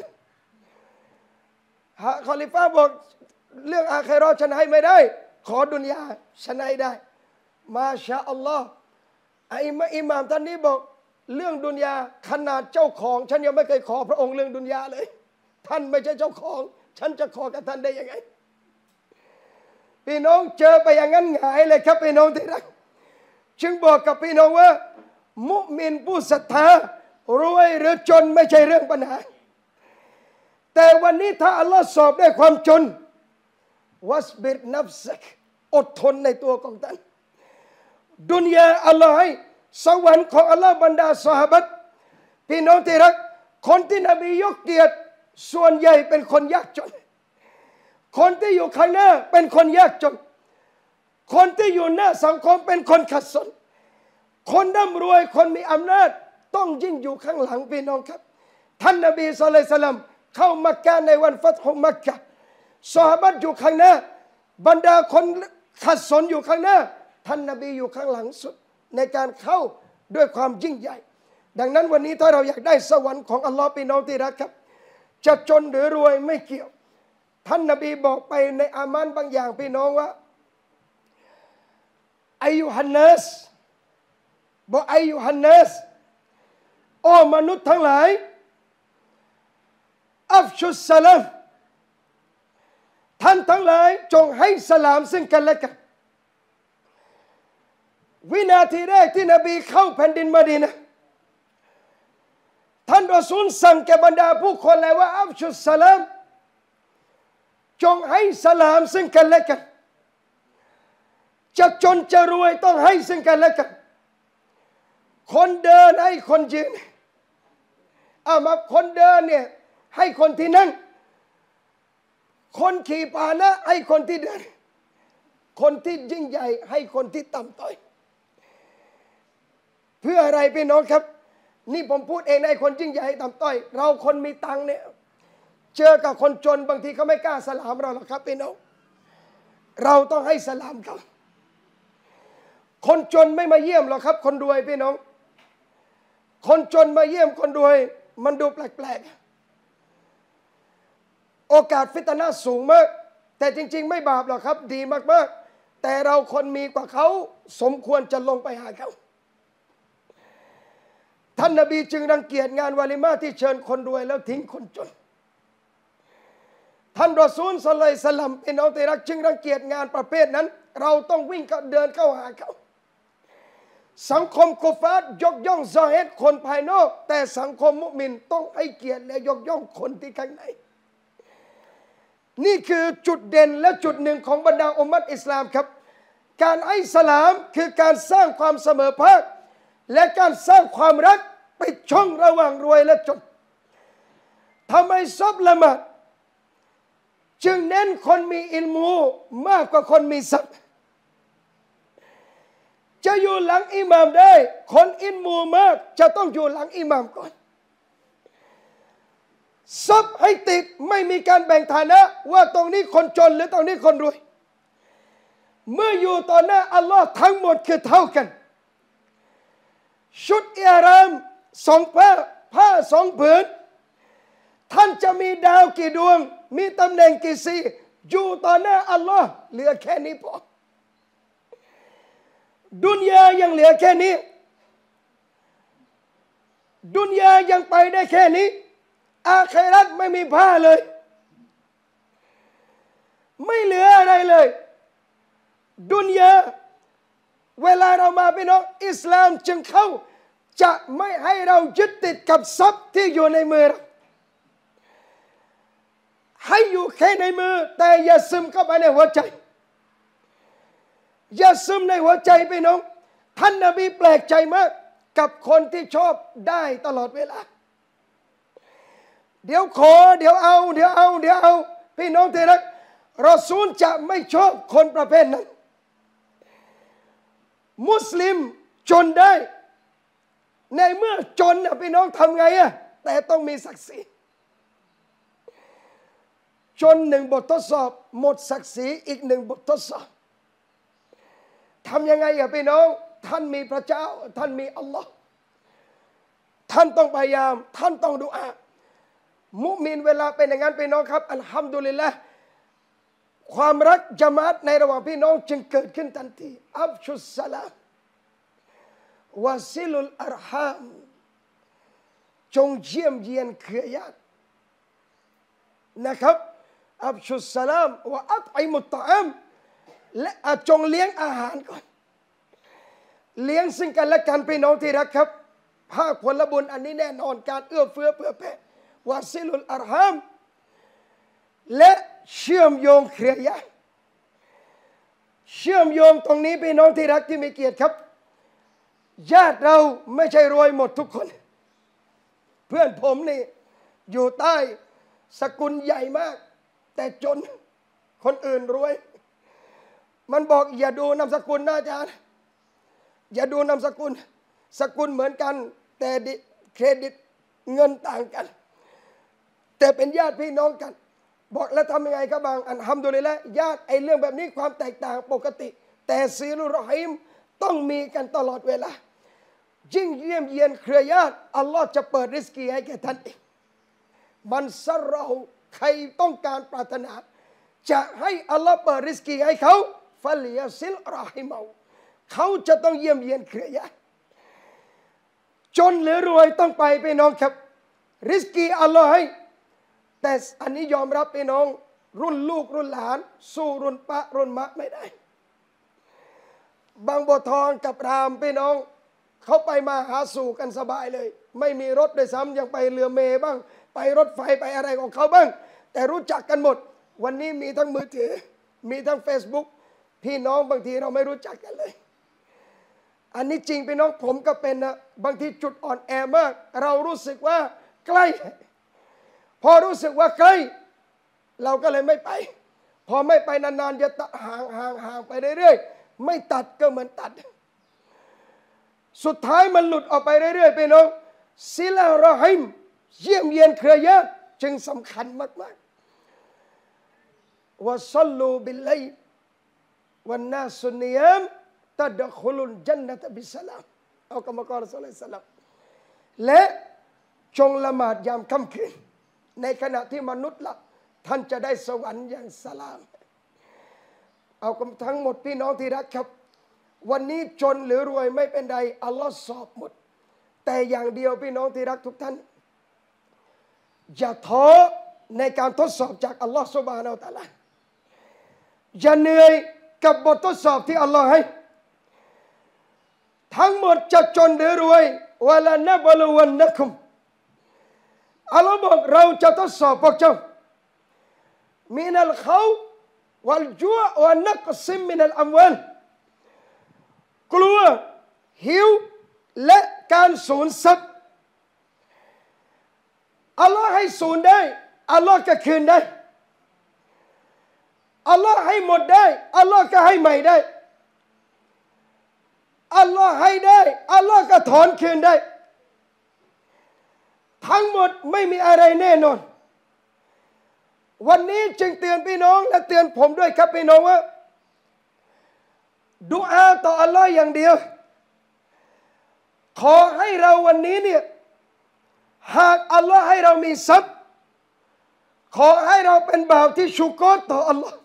คอลิฟ้าบอกเรื่องอาเคเราะห์ฉันให้ไม่ได้ขอดุนยาฉันให้ได้มาชาอัลลอฮ์อิหม่ามท่านนี้บอกเรื่องดุนยาขนาดเจ้าของฉันยังไม่เคยขอพระองค์เรื่องดุนยาเลยท่านไม่ใช่เจ้าของฉันจะขอกับท่านได้ยังไงพี่น้องเจอไปอย่างนั้นหงายเลยครับพี่น้องที่รักจึงบอกกับพี่น้องว่ามุมินผู้ศรัทธารวยหรือจนไม่ใช่เรื่องปัญหาแต่วันนี้ถ้าอัลลอฮ์สอบด้วยความจนวัสบิรนัฟซักอดทนในตัวของท่านดุนยาอัลลอฮ์ให้สวรรค์ของอัลลอฮ์บรรดาซอฮาบะห์พี่น้องที่รักคนที่นบียกเกียรติส่วนใหญ่เป็นคนยากจนคนที่อยู่ข้างหน้าเป็นคนยากจนคนที่อยู่หน้าสังคมเป็นคนขัดสนคนร่ำรวยคนมีอำนาจต้องยิ่งอยู่ข้างหลังพี่น้องครับท่านนบีศ็อลลัลลอฮุอะลัยฮิวะซัลลัมเข้ามักกะฮ์ในวันฟัตฮุมักกะฮ์ซอฮาบะห์อยู่ข้างหน้าบรรดาคนขัดสนอยู่ข้างหน้าท่านนบีอยู่ข้างหลังสุดในการเข้าด้วยความยิ่งใหญ่ดังนั้นวันนี้ถ้าเราอยากได้สวรรค์ของอัลลอฮ์พี่น้องที่รักครับจะจนหรือรวยไม่เกี่ยวท่านนบีบอกไปในอามานบางอย่างพี่น้องว่าอายุฮันนัสบอกอายุฮันนัสโอ้มนุษย์ทั้งหลายอัฟชุสสลามท่านทั้งหลายจงให้สลามซึ่งกันและกันวินาทีแรกที่นบีเข้าแผ่นดินมะดีนะห์ท่านรอซูลสั่งแก่บรรดาผู้คนเลยว่าอัฟชุสสลามจงให้สลามซึ่งกันและกันจะจนจะรวยต้องให้ซึ่งกันและกันคนเดินให้คนยืนมาคนเดินเนี่ยให้คนที่นั่งคนขี่พาหนะให้คนที่เดินคนที่ยิ่งใหญ่ให้คนที่ต่ำต้อยเพื่ออะไรพี่น้องครับนี่ผมพูดเองให้คนยิ่งใหญ่ต่ำต้อยเราคนมีตังเนี่ยเจอกับคนจนบางทีเขาไม่กล้าสลามเราหรอกครับพี่น้องเราต้องให้สลามเขาคนจนไม่มาเยี่ยมหรอกครับคนรวยพี่น้องคนจนมาเยี่ยมคนรวยมันดูแปลกๆโอกาสฟิตนะห์สูงมากแต่จริงๆไม่บาปหรอกครับดีมากๆแต่เราคนมีกว่าเขาสมควรจะลงไปหาเขาท่านนบีจึงรังเกียจงานวาลิมาที่เชิญคนรวยแล้วทิ้งคนจนท่านรอซูลศ็อลลัลลอฮุอะลัยฮิวะซัลลัมพี่น้องที่รักจึงรังเกียจงานประเภทนั้นเราต้องวิ่งเดินเข้าหาเขาสังคมกุฟาร์ยกย่องซอฮิดคนภายนอกแต่สังคมมุมินต้องให้เกียรติและยกย่องคนที่ข้างในนี่คือจุดเด่นและจุดหนึ่งของบรรดาอุมมะฮ์อิสลามครับการให้สลามคือการสร้างความเสมอภาคและการสร้างความรักปิดช่องระหว่างรวยและจนทำไมซอบละหมาดจึงเน้นคนมีอิลมูมากกว่าคนมีทรัพย์จะอยู่หลังอิหม่ามได้คนอิลมูมากจะต้องอยู่หลังอิหม่ามก่อนทรัพย์ให้ติดไม่มีการแบ่งฐานะว่าตรงนี้คนจนหรือตรงนี้คนรวยเมื่ออยู่ต่อหน้าอัลลอฮ์ทั้งหมดคือเท่ากันชุดอิหรามผ้าสองผืนท่านจะมีดาวกี่ดวงมีตำแหน่งกี่สีอยู่ต่อหน้าอัลลอฮ์เหลือแค่นี้พอดุนยายังเหลือแค่นี้ดุนยายังไปได้แค่นี้อาคิเราะห์ไม่มีผ้าเลยไม่เหลืออะไรเลยดุนยาเวลาเรามาพี่น้องอิสลามจึงเข้าจะไม่ให้เรายึดติดกับทรัพย์ที่อยู่ในมือเราให้อยู่แค่ในมือแต่อย่าซึมเข้าไปในหัวใจอย่าซึมในหัวใจพี่น้องท่านนบีแปลกใจมากกับคนที่ชอบได้ตลอดเวลาเดี๋ยวขอเดี๋ยวเอาพี่น้องที่รักรอซูลจะไม่ชอบคนประเภทนั้นมุสลิมจนได้ในเมื่อจนพี่น้องทำไงแต่ต้องมีศักดิ์ศรีจนหนึ่งบททดสอบหมดศักดิ์ศรีอีกหนึ่งบททดสอบทำยังไงพี่น้องท่านมีพระเจ้าท่านมีอัลลอฮ์ท่านต้องพยายามท่านต้องดุอามุมินเวลาเป็นอย่างนั้นพี่น้องครับอัลฮัมดุลิลละห์ความรักญะมาอะห์ในระหว่างพี่น้องจึงเกิดขึ้นทันทีอัฟชุสสลามวะซิลุลอัรฮามจงเยี่ยมเยียนเครือญาตินะครับอัฟชุสสลามวะอัตอิมุตตะอามและจงเลี้ยงอาหารก่อนเลี้ยงซึ่งกันและกันพี่น้องที่รักครับภาคผลบุญอันนี้แน่นอนการเอื้อเฟื้อเผื่อแผ่วาซิลุลอัรฮามและเชื่อมโยงเครือญาติเชื่อมโยงตรงนี้พี่น้องที่รักที่มีเกียรติครับญาติเราไม่ใช่รวยหมดทุกคนเพื่อนผมนี่อยู่ใต้สกุลใหญ่มากแต่จนคนอื่นรวยมันบอกอย่าดูนามสกุลนะอาจารย์อย่าดูนามสกุลสกุลเหมือนกันแต่เครดิตเงินต่างกันแต่เป็นญาติพี่น้องกันบอกแล้วทำยังไงครับบางอัลฮัมดุลิลละห์ญาติไอ้เรื่องแบบนี้ความแตกต่างปกติแต่ซีลุรอฮีมต้องมีกันตลอดเวลายิ่งเยี่ยมเยียนเครือญาติอัลลอฮ์จะเปิดริสกีให้แก่ท่านเองมันสเราใครต้องการปรารถนาจะให้อัลลอฮ์เปิดริสกีให้เขาฟัลยาซิลรอฮิมเอาเขาจะต้องเยี่ยมเยียนเครือญาติจนหรือรวยต้องไปพี่น้องครับริสกีอัลลอฮ์ให้แต่อันนี้ยอมรับพี่น้องรุ่นลูกรุ่นหลานสู้รุ่นป้ารุ่นมะไม่ได้บางบัวทองกับรามพี่น้องเขาไปมาหาสู่กันสบายเลยไม่มีรถด้วยซ้ำยังไปเรือเมล์บ้างไปรถไฟไปอะไรของเขาบ้างแต่รู้จักกันหมดวันนี้มีทั้งมือถือมีทั้ง Facebook พี่น้องบางทีเราไม่รู้จักกันเลยอันนี้จริงพี่น้องผมก็เป็นนะบางทีจุดอ่อนแอมากเรารู้สึกว่าใกล้พอรู้สึกว่าใกล้เราก็เลยไม่ไปพอไม่ไปนานๆจะห่างไปเรื่อยๆไม่ตัดก็เหมือนตัดสุดท้ายมันหลุดออกไปเรื่อยๆพี่น้องซิลารอฮิมเยี่ยมเยียนเครือญาติจึงสำคัญมากๆวะซัลลูบิลไลวันนาสุนิยามตัดขุลุลจันนะตะบิสลามเอากรรมกรศาลสลับและจงละหมาดยามค่ำคืนในขณะที่มนุษย์หลับท่านจะได้สวรรค์อย่างสลามเอาทั้งหมดพี่น้องที่รักครับวันนี้จนหรือรวยไม่เป็นไรอัลลอฮ์สอบหมดแต่อย่างเดียวพี่น้องที่รักทุกท่านอย่าท้อในการทดสอบจากอัลลอฮ์ซุบฮานะฮูวะตะอาลาอย่าเหนื่อยกับบททดสอบที่อัลลอฮ์ให้ทั้งหมดจะจนหรือรวยวะลานะบลุวันนะคุมอัลลอฮ์บอกเราจะทดสอบพวกเจ้ามินัลเขาวัลจุอวันักซิมมินัลอัมวัลกลัวหิวและการสูญทรัพย์อัลลอฮ์ให้สูญได้อัลลอฮ์ก็คืนได้อัลลอฮ์ให้หมดได้อัลลอฮ์ก็ให้ใหม่ได้อัลลอฮ์ให้ได้อัลลอฮ์ก็ถอนคืนได้ทั้งหมดไม่มีอะไรแน่นอนวันนี้จึงเตือนพี่น้องและเตือนผมด้วยครับพี่น้องว่าดุอาต่ออัลลอฮ์อย่างเดียวขอให้เราวันนี้เนี่ยหากอัลลอฮ์ให้เรามีทรัพย์ขอให้เราเป็นบ่าวที่ชุกรต่ออัลลอฮ์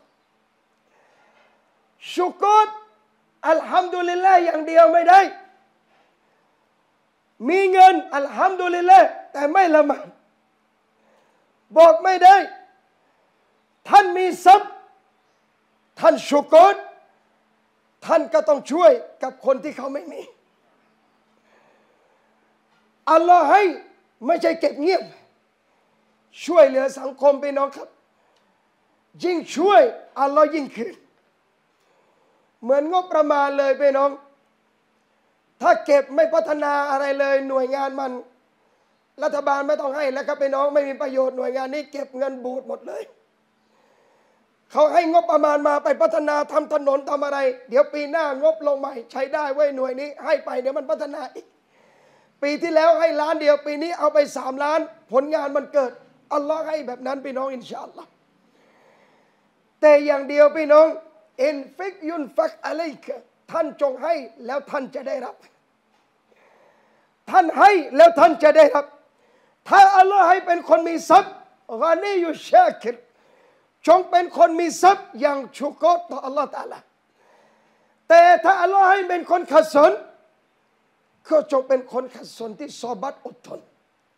ชุกรอัลฮัมดุลิลลาห์อย่างเดียวไม่ได้มีเงินอัลฮัมดุลิลลาห์แต่ไม่ละหมาดบอกไม่ได้ท่านมีทรัพย์ท่านชุกรท่านก็ต้องช่วยกับคนที่เขาไม่มีอัลลอฮ์ให้ไม่ใช่เก็บเงียบช่วยเหลือสังคมพี่น้องครับยิ่งช่วยอัลลอฮ์ยิ่งคืนเหมือนงบประมาณเลยพี่น้องถ้าเก็บไม่พัฒนาอะไรเลยหน่วยงานมันรัฐบาลไม่ต้องให้แล้วครับพี่น้องไม่มีประโยชน์หน่วยงานนี้เก็บเงินบูดหมดเลยเขาให้งบประมาณมาไปพัฒนาทำถนนทำอะไรเดี๋ยวปีหน้างบลงใหม่ใช้ได้ไว้หน่วยนี้ให้ไปเดี๋ยวมันพัฒนาอีกปีที่แล้วให้ล้านเดียวปีนี้เอาไป3 ล้านผลงานมันเกิดอัลลอฮ์ให้แบบนั้นพี่น้องอินชาอัลลอฮ์แต่อย่างเดียวพี่น้องอินฟิกยุนฟักอะไรกะท่านจงให้แล้วท่านจะได้รับท่านให้แล้วท่านจะได้รับถ้าอัลลอฮ์ให้เป็นคนมีทรัพย์กานีอยู่ชาคิรจงเป็นคนมีทรัพย์อย่างชุกรต่ออัลลอฮ์ตะอาลาแต่ถ้าอัลลอฮ์ให้เป็นคนขัดสนก็จงเป็นคนขัดสนที่ซอบัตอดทน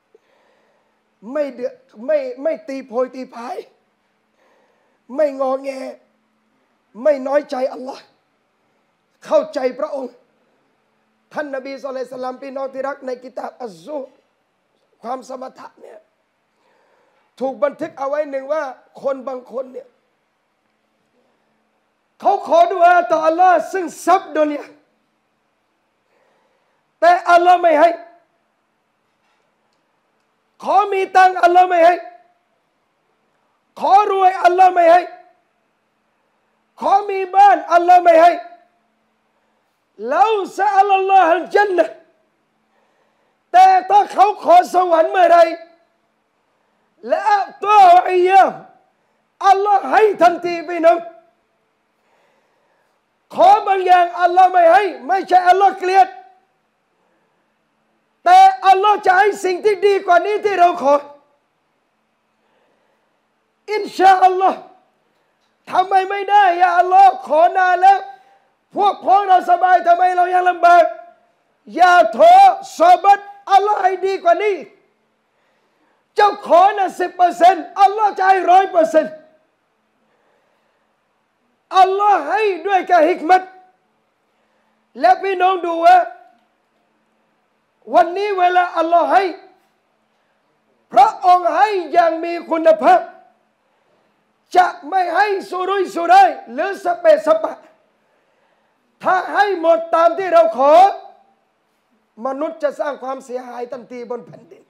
ไม่ตีโพยตีพายไม่งอแงไม่น้อยใจอัลลอฮ์เข้าใจพระองค์ท่านนบีศ็อลลัลลอฮุอะลัยฮิวะซัลลัมพี่น้องที่รักในกิตาบอัซซุฮ์ความสมถะเนี่ยถูกบันทึกเอาไว้หนึ่งว่าคนบางคนเนี่ยเขาขอดุอาต่ออัลลอฮ์ซึ่งทรัพย์ดุนยาแต่อัลลอฮ์ไม่ให้ขอมีตังค์อัลลอฮ์ไม่ให้ขอรวยอัลลอฮ์ไม่ให้ขอมีบ้านอัลลอฮ์ไม่ให้แล้วซะอัลลอฮ์อัลจันนะห์แต่ถ้าเขาขอสวรรค์เมื่อไรและตัวอียะอัลลอฮ์ให้ทันทีพี่น้องขอบางอย่างอัลลอฮ์ไม่ให้ไม่ใช่อัลลอฮ์เกลียดแต่อัลลอฮ์จะให้สิ่งที่ดีกว่านี้ที่เราขออินชาอัลลอฮ์ทำไมไม่ได้ยาอัลลอฮ์ขอนานแล้วพวกพ้องเราสบายทำไมเรายังลำบากอย่าท้อซอบัตอัลลอฮ์ให้ดีกว่านี้เจ้าขอนะ10%อัลลอฮ์จะให้100%อัลลอฮ์ให้ด้วยกับฮิกมัตและพี่น้องดูว่าวันนี้เวลาอัลลอฮ์ให้พระองค์ให้อย่างมีคุณภาพจะไม่ให้สุรุ่ยสุร่ายหรือสเปะสปะถ้าให้หมดตามที่เราขอมนุษย์จะสร้างความเสียหายทันทีบนแผ่นดิน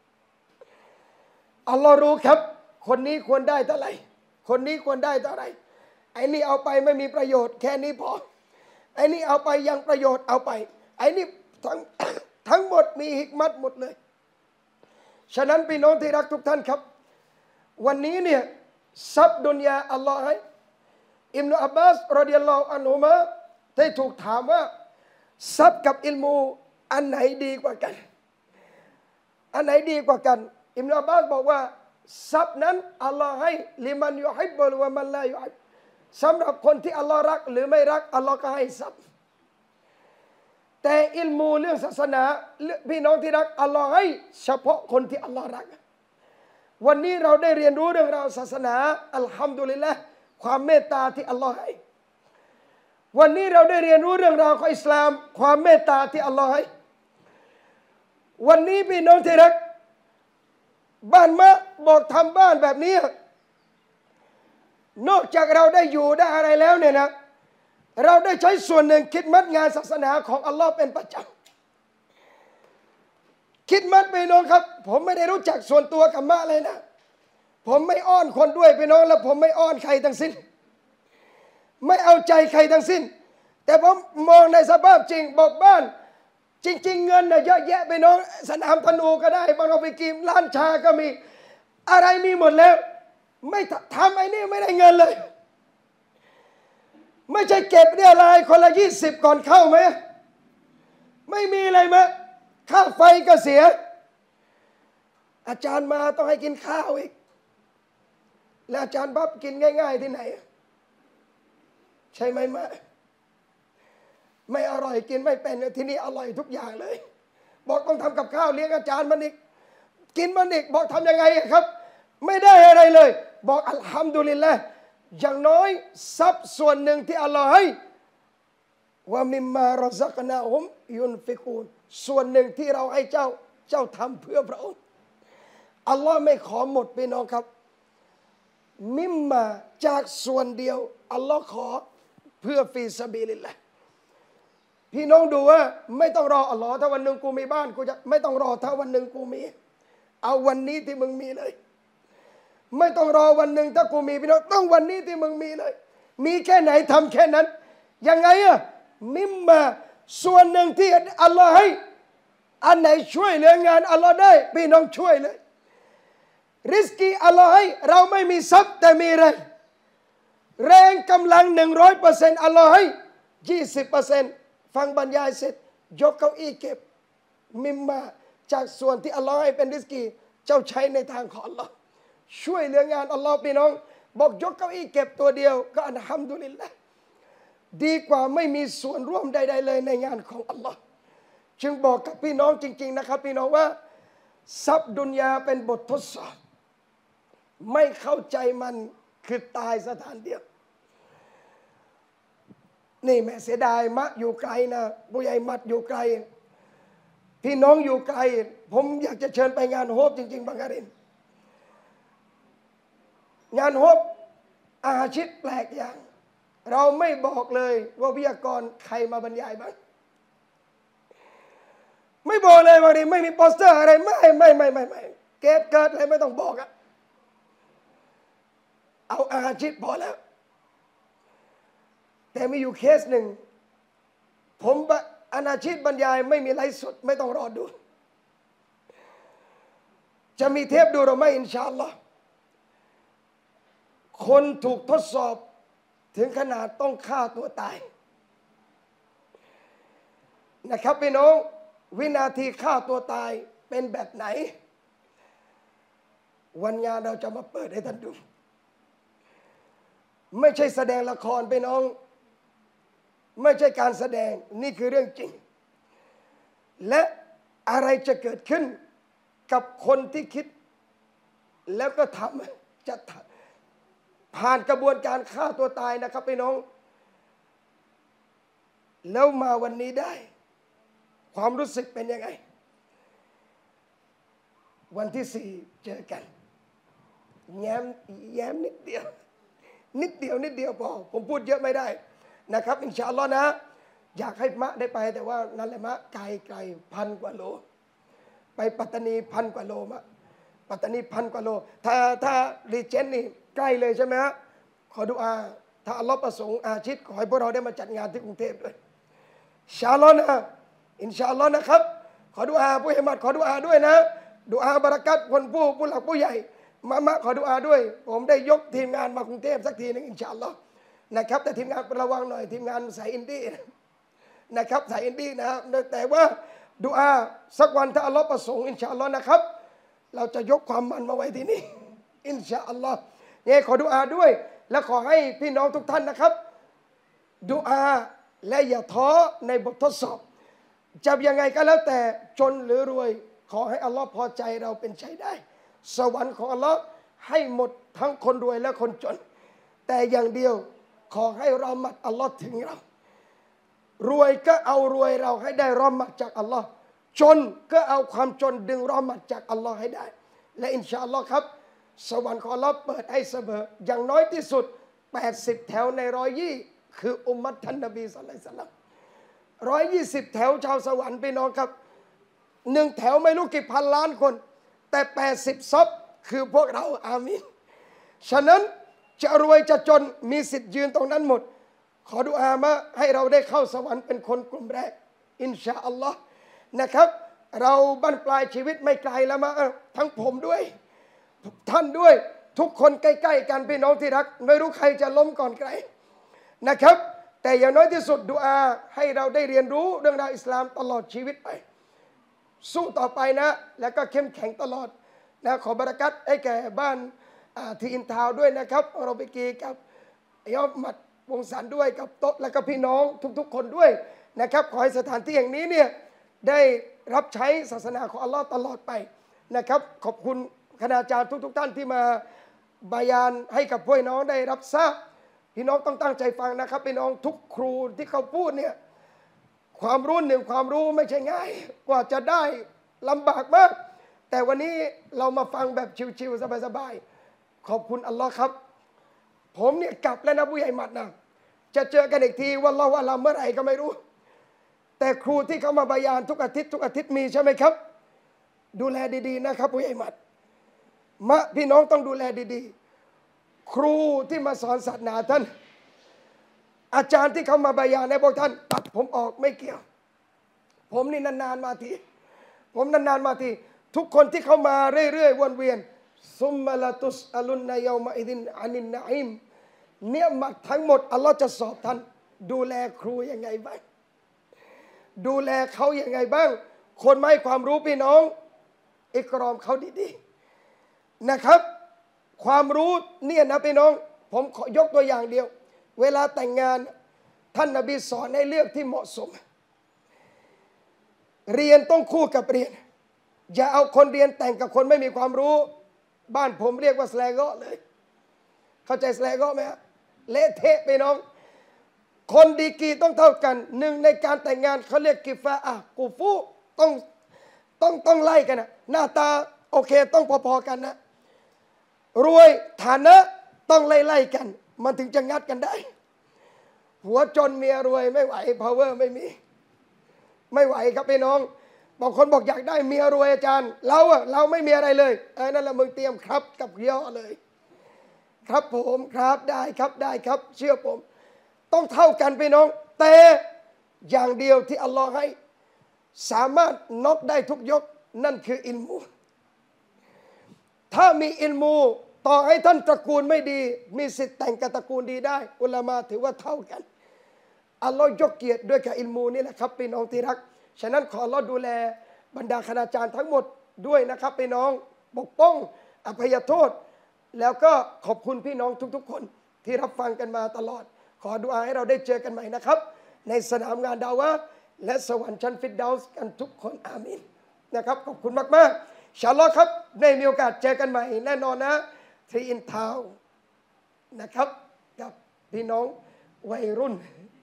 อัลลอฮ์รู้ครับคนนี้ควรได้เท่าไหร่คนนี้ควรได้เท่าไหร่ไอ้นี่เอาไปไม่มีประโยชน์แค่นี้พอไอ้นี่เอาไปยังประโยชน์เอาไปไอ้นี่ทั้งหมดมีฮิกมัตหมดเลยฉะนั้นพี่น้องที่รักทุกท่านครับวันนี้เนี่ยทรัพย์ดุนยาอัลลอฮ์ให้อิบนุอับบาสรอฎิยัลลอฮุอันฮุมาได้ถูกถามว่าทรัพย์กับอิลมูอันไหนดีกว่ากันอันไหนดีกว่ากันอิบนุอับบาสบอกว่าทรัพย์นั้นอัลลอฮ์ให้ลิมันยุฮิบบะวะมันลายุฮิบสำหรับคนที่อัลลอฮ์รักหรือไม่รักอัลลอฮ์ก็ให้ทรัพย์แต่อิลมูเรื่องศาสนาพี่น้องที่รักอัลลอฮ์ให้เฉพาะคนที่อัลลอฮ์รักวันนี้เราได้เรียนรู้เรื่องราวศาสนาอัลฮัมดุลิลละห์ความเมตตาที่อัลลอฮ์ให้วันนี้เราได้เรียนรู้เรื่องราวของอิสลามความเมตตาที่อัลลอฮ์ให้วันนี้พี่น้องที่รักบ้านมะบอกทำบ้านแบบนี้นอกจากเราได้อยู่ได้อะไรแล้วเนี่ยนะเราได้ใช้ส่วนหนึ่งคิดมัดงานศาสนาของอัลลอฮ์เป็นประจำคิดมัดพี่น้องครับผมไม่ได้รู้จักส่วนตัวกับมะเลยนะผมไม่อ้อนคนด้วยพี่น้องแล้วผมไม่อ้อนใครทั้งสิ้นไม่เอาใจใครทั้งสิ้นแต่ผมมองในสภาพจริงบอกบ้านจริงๆเงินน่ะเยอะแยะพี่น้องสนามธนูก็ได้บางเอาไปกินร้านชาก็มีอะไรมีหมดแล้วไม่ทำไอ้นี่ไม่ได้เงินเลยไม่ใช่เก็บเรียรายคนละ20ก่อนเข้าไหมไม่มีอะไรมาค่าไฟก็เสียอาจารย์มาต้องให้กินข้าวอีกแล้วอาจารย์บับกินง่ายๆที่ไหนใช่ไหมมาไม่อร่อยกินไม่เป็นที่นี่อร่อยทุกอย่างเลยบอกต้องทำกับข้าวเลี้ยงอาจารย์มันอีกกินมันอีกบอกทำยังไงครับไม่ได้อะไรเลยบอกอัลฮัมดุลิลละห์อย่างน้อยทรัพย์ส่วนหนึ่งที่อัลลอฮ์ให้ว่ามิมมารอซักนาฮุมยุนฟิกูนส่วนหนึ่งที่เราให้เจ้าทำเพื่อพระองค์อัลลอฮ์ไม่ขอหมดพี่น้องครับมิมมาจากส่วนเดียวอัลลอฮ์ขอเพื่อฟีซาบิลิลละห์พี่น้องดูว่าไม่ต้องรออัลลอฮ์ถ้าวันหนึ่งกูมีบ้านกูจะไม่ต้องรอถ้าวันหนึ่งกูมีเอาวันนี้ที่มึงมีเลยไม่ต้องรอวันหนึ่งถ้ากูมีพี่น้องต้องวันนี้ที่มึงมีเลยมีแค่ไหนทำแค่นั้นยังไงมิมมาส่วนหนึ่งที่อัลลอฮ์ให้อันไหนช่วยเหลืองานอัลลอฮ์ได้พี่น้องช่วยเลยริสกีอัลลอฮ์ให้เราไม่มีทรัพย์แต่มีแรงกำลัง100%อัลลอฮ์ให้ 20%ฟังบรรยายเสร็จยกเก้าอี้เก็บมิมมาจากส่วนที่อัลลอฮ์ให้เป็นริสกีเจ้าใช้ในทางของอัลลอฮ์ช่วยเหลืองานอัลลอฮ์พี่น้องบอกยกเก้าอี้เก็บตัวเดียวก็อัลฮัมดุลิลละห์ดีกว่าไม่มีส่วนร่วมใดๆเลยในงานของอัลลอฮ์จึงบอกกับพี่น้องจริงๆนะครับพี่น้องว่าทรัพย์ดุนยาเป็นบททดสอบไม่เข้าใจมันคือตายสถานเดียวนี่แม่เสียดายมะอยู่ไกลนะผู้ใหญ่มัดอยู่ไกลพี่น้องอยู่ไกลผมอยากจะเชิญไปงานโฮปจริงๆบางกะรินงานโฮปอาชีพแปลกอย่างเราไม่บอกเลยว่าวิทยากรใครมาบรรยายบ้างไม่บอกเลยบางทีไม่มีโปสเตอร์อะไรไม่เกิดอะไรไม่ต้องบอกอะเอาอาชีพพอแล้วแต่มีอยู่เคสหนึ่งผมอาชีพบรรยายไม่มีไลฟ์สดไม่ต้องรอดูจะมีเทปดูเราไม่อินชาอัลลอฮ์คนถูกทดสอบถึงขนาดต้องฆ่าตัวตายนะครับพี่น้องวินาทีฆ่าตัวตายเป็นแบบไหนวันงานเราจะมาเปิดให้ท่านดูไม่ใช่แสดงละครพี่น้องไม่ใช่การแสดงนี่คือเรื่องจริงและอะไรจะเกิดขึ้นกับคนที่คิดแล้วก็ทำจะผ่านกระบวนการฆ่าตัวตายนะครับพี่น้องแล้วมาวันนี้ได้ความรู้สึกเป็นยังไงวันที่4เจอกันแย้มนิดเดียวพอผมพูดเยอะไม่ได้นะครับอินชาอัลลอฮ์นะอยากให้มะได้ไปแต่ว่านั่นแหละมะไกล1,000 กว่าโลไปปัตตานี1,000 กว่าโลมะปัตตานี1,000 กว่าโลถ้ารีเจนนี่ใกล้เลยใช่ไหมฮะขอดุอาถ้าอัลลอฮ์ประสงค์อาชิตขอให้พวกเราได้มาจัดงานที่กรุงเทพด้วยอินชาอัลลอฮ์นะอินชาอัลลอฮ์นะครับขอดุอาผู้ให้มัดขอดุอาด้วยนะดุอาบารักัตคนผู้หลักผู้ใหญ่มะขอดุอาด้วยผมได้ยกทีมงานมากรุงเทพสักทีนึงอินชาอัลลอฮ์นะครับแต่ทีมงานระวังหน่อยทีมงานสายอินดี้นะครับสายอินดี้นะแต่ว่าดุอาสักวันถ้าอัลลอฮ์ประสงค์อินชาอัลลอฮ์นะครับเราจะยกความมันมาไว้ที่นี่อินชาอัลลอฮ์เนี่ยขอดุอาด้วยและขอให้พี่น้องทุกท่านนะครับดุอาและอย่าท้อในบททดสอบจะยังไงก็แล้วแต่จนหรือรวยขอให้อัลลอฮ์พอใจเราเป็นใช้ได้สวรรค์ของอัลลอฮ์ให้หมดทั้งคนรวยและคนจนแต่อย่างเดียวขอให้เรามัดอัลลอฮ์ถึงเรารวยก็เอารวยเราให้ได้รอมัดจากอัลลอฮ์จนก็เอาความจนดึงรอมัดจากอัลลอฮ์ให้ได้และอินชาอัลลอฮ์ครับสวรรค์ของอัลลอฮ์เปิดให้เสมออย่างน้อยที่สุด80 แถวใน120คืออุมมัตท่านนบีศ็อลลัลลอฮุอะลัยฮิวะซัลลัม120 แถวชาวสวรรค์พี่น้องครับ1 แถวไม่รู้กี่พันล้านคนแต่80 ซับคือพวกเราอามีนฉะนั้นจะรวยจะจนมีสิทธิ์ยืนตรงนั้นหมดขอดุอามาให้เราได้เข้าสวรรค์เป็นคนกลุ่มแรกอินชาอัลลอฮ์นะครับเราบั้นปลายชีวิตไม่ไกลแล้วมาทั้งผมด้วยท่านด้วยทุกคนใกล้ๆกันพี่น้องที่รักไม่รู้ใครจะล้มก่อนใครนะครับแต่อย่างน้อยที่สุดดุอาให้เราได้เรียนรู้เรื่องราวอิสลามตลอดชีวิตไปสู้ต่อไปนะแล้วก็เข้มแข็งตลอดนะขอบารักัตให้แก่บ้านที่อินทาวด้วยนะครับเราไปกีกับยอดมัดวงสันด้วยกับโต๊ะและก็พี่น้องทุกๆคนด้วยนะครับขอให้สถานที่อย่างนี้เนี่ยได้รับใช้ศาสนาของอัลลอฮ์ตลอดไปนะครับขอบคุณคณาจารย์ทุกท่านที่มาบายานให้กับพี่น้องได้รับทราบพี่น้องต้องตั้งใจฟังนะครับพี่น้องทุกครูที่เขาพูดเนี่ยความรู้ความรู้ไม่ใช่ง่ายกว่าจะได้ลำบากมากแต่วันนี้เรามาฟังแบบชิวๆสบายๆขอบคุณอัลลอฮ์ครับผมเนี่ยกลับแล้วนะผู้ใหญ่หมัดนะจะเจอกันอีกทีวันละเมื่อไหร่ก็ไม่รู้แต่ครูที่เขามาบายานทุกอาทิตย์มีใช่ไหมครับดูแลดีๆนะครับผู้ใหญ่หมัดพี่น้องต้องดูแลดีๆครูที่มาสอนศาสนาท่านอาจารย์ที่เขามาบายานให้พวกท่านตัดผมออกไม่เกี่ยวผมนี่นานๆมาทีทุกคนที่เขามาเรื่อยๆวนเวียนซุมมาลาตุสอัลุนนายามาอิดินอานินนาอิมเนี่ยมัดทั้งหมดอัลลอฮ์จะสอบท่านดูแลครูยังไงบ้างดูแลเขายังไงบ้างคนไม่ความรู้พี่น้องอิกรอมเขาดีๆนะครับความรู้เนี่ยนะพี่น้องผมขอยกตัวอย่างเดียวเวลาแต่งงานท่านนบีสอนให้เลือกที่เหมาะสมเรียนต้องคู่กับเรียนอย่าเอาคนเรียนแต่งกับคนไม่มีความรู้บ้านผมเรียกว่าแสลงเกาะเลยเข้าใจแสลงเกาะไหมฮะเละเทะพี่น้องคนดีกรีต้องเท่ากันหนึ่งในการแต่งงานเขาเรียกกิฟะอะกูฟูต้องไล่กันนะหน้าตาโอเคต้องพอๆกันนะรวยฐานะต้องไล่กันมันถึงจะงัดกันได้หัวจนเมียรวยไม่ไหว power ไม่มีไม่ไหวครับพี่น้องบางคนบอกอยากได้เมียรวยอาจารย์เราไม่มีอะไรเลยนั่นแหละมึงเตรียมครับกับเยอะเลยครับผมครับได้ครับเชื่อผมต้องเท่ากันพี่น้องแต่อย่างเดียวที่อัลลอฮ์ให้สามารถน็อกได้ทุกยกนั่นคืออิลมูถ้ามีอิลมูต่อให้ท่านตระกูลไม่ดีมีสิทธิ์แต่งกับตระกูลดีได้อุลามะถือว่าเท่ากันอัลลอฮ์ยกเกียรติด้วยกับอิลมูนี่แหละครับพี่น้องที่รักฉะนั้นขออัลลอฮ์ดูแลบรรดาคณาจารย์ทั้งหมดด้วยนะครับพี่น้องปกป้องอภัยโทษแล้วก็ขอบคุณพี่น้องทุกๆคนที่รับฟังกันมาตลอดขอดุอาให้เราได้เจอกันใหม่นะครับในสนามงานดาวะและสวรรค์ชั้นฟิรดาวส์กันทุกคนอามีนนะครับขอบคุณมากๆอินชาอัลลอฮ์ครับได้มีโอกาสเจอกันใหม่แน่นอนนะที่อินทาวนะครับกับพี่น้องวัยรุ่น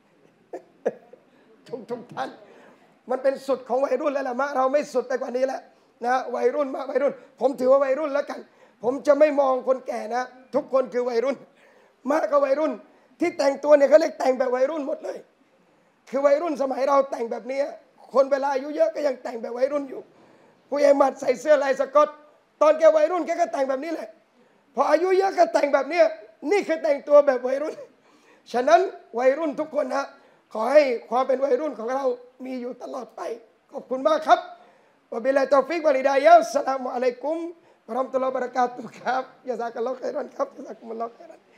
ทุกท่านมันเป็นสุดของวัยรุ่นแล้วล่ะมะเราไม่สุดไปกว่านี้แล้วนะวัยรุ่นวัยรุ่นผมถือว่าวัยรุ่นแล้วกันผมจะไม่มองคนแก่นะทุกคนคือวัยรุ่นมะก็วัยรุ่นที่แต่งตัวเนี่ยเขาเรียกแต่งแบบวัยรุ่นหมดเลยคือวัยรุ่นสมัยเราแต่งแบบนี้คนเวลาอายุเยอะก็ยังแต่งแบบวัยรุ่นอยู่ผู้ใหญ่หมัดใส่เสื้อลายสก๊อตตอนแกวัยรุ่นแกก็แต่งแบบนี้แหละพออายุเยอะก็แต่งแบบนี้นี่คือแต่งตัวแบบวัยรุ่นฉะนั้นวัยรุ่นทุกคนนะขอให้ความเป็นวัยรุ่นของเรามีอยู่ตลอดไปขอบคุณมากครับวะบิลลาฮิตอฟิกวัลฮิดายะฮ์อัสสลามุอะลัยกุมวะเราะห์มะตุลลอฮิวะบะเราะกาตุฮ์ครับยะซากัลลอฮุค็อยรันครับยะซากุมุลลอฮุค็อยรัน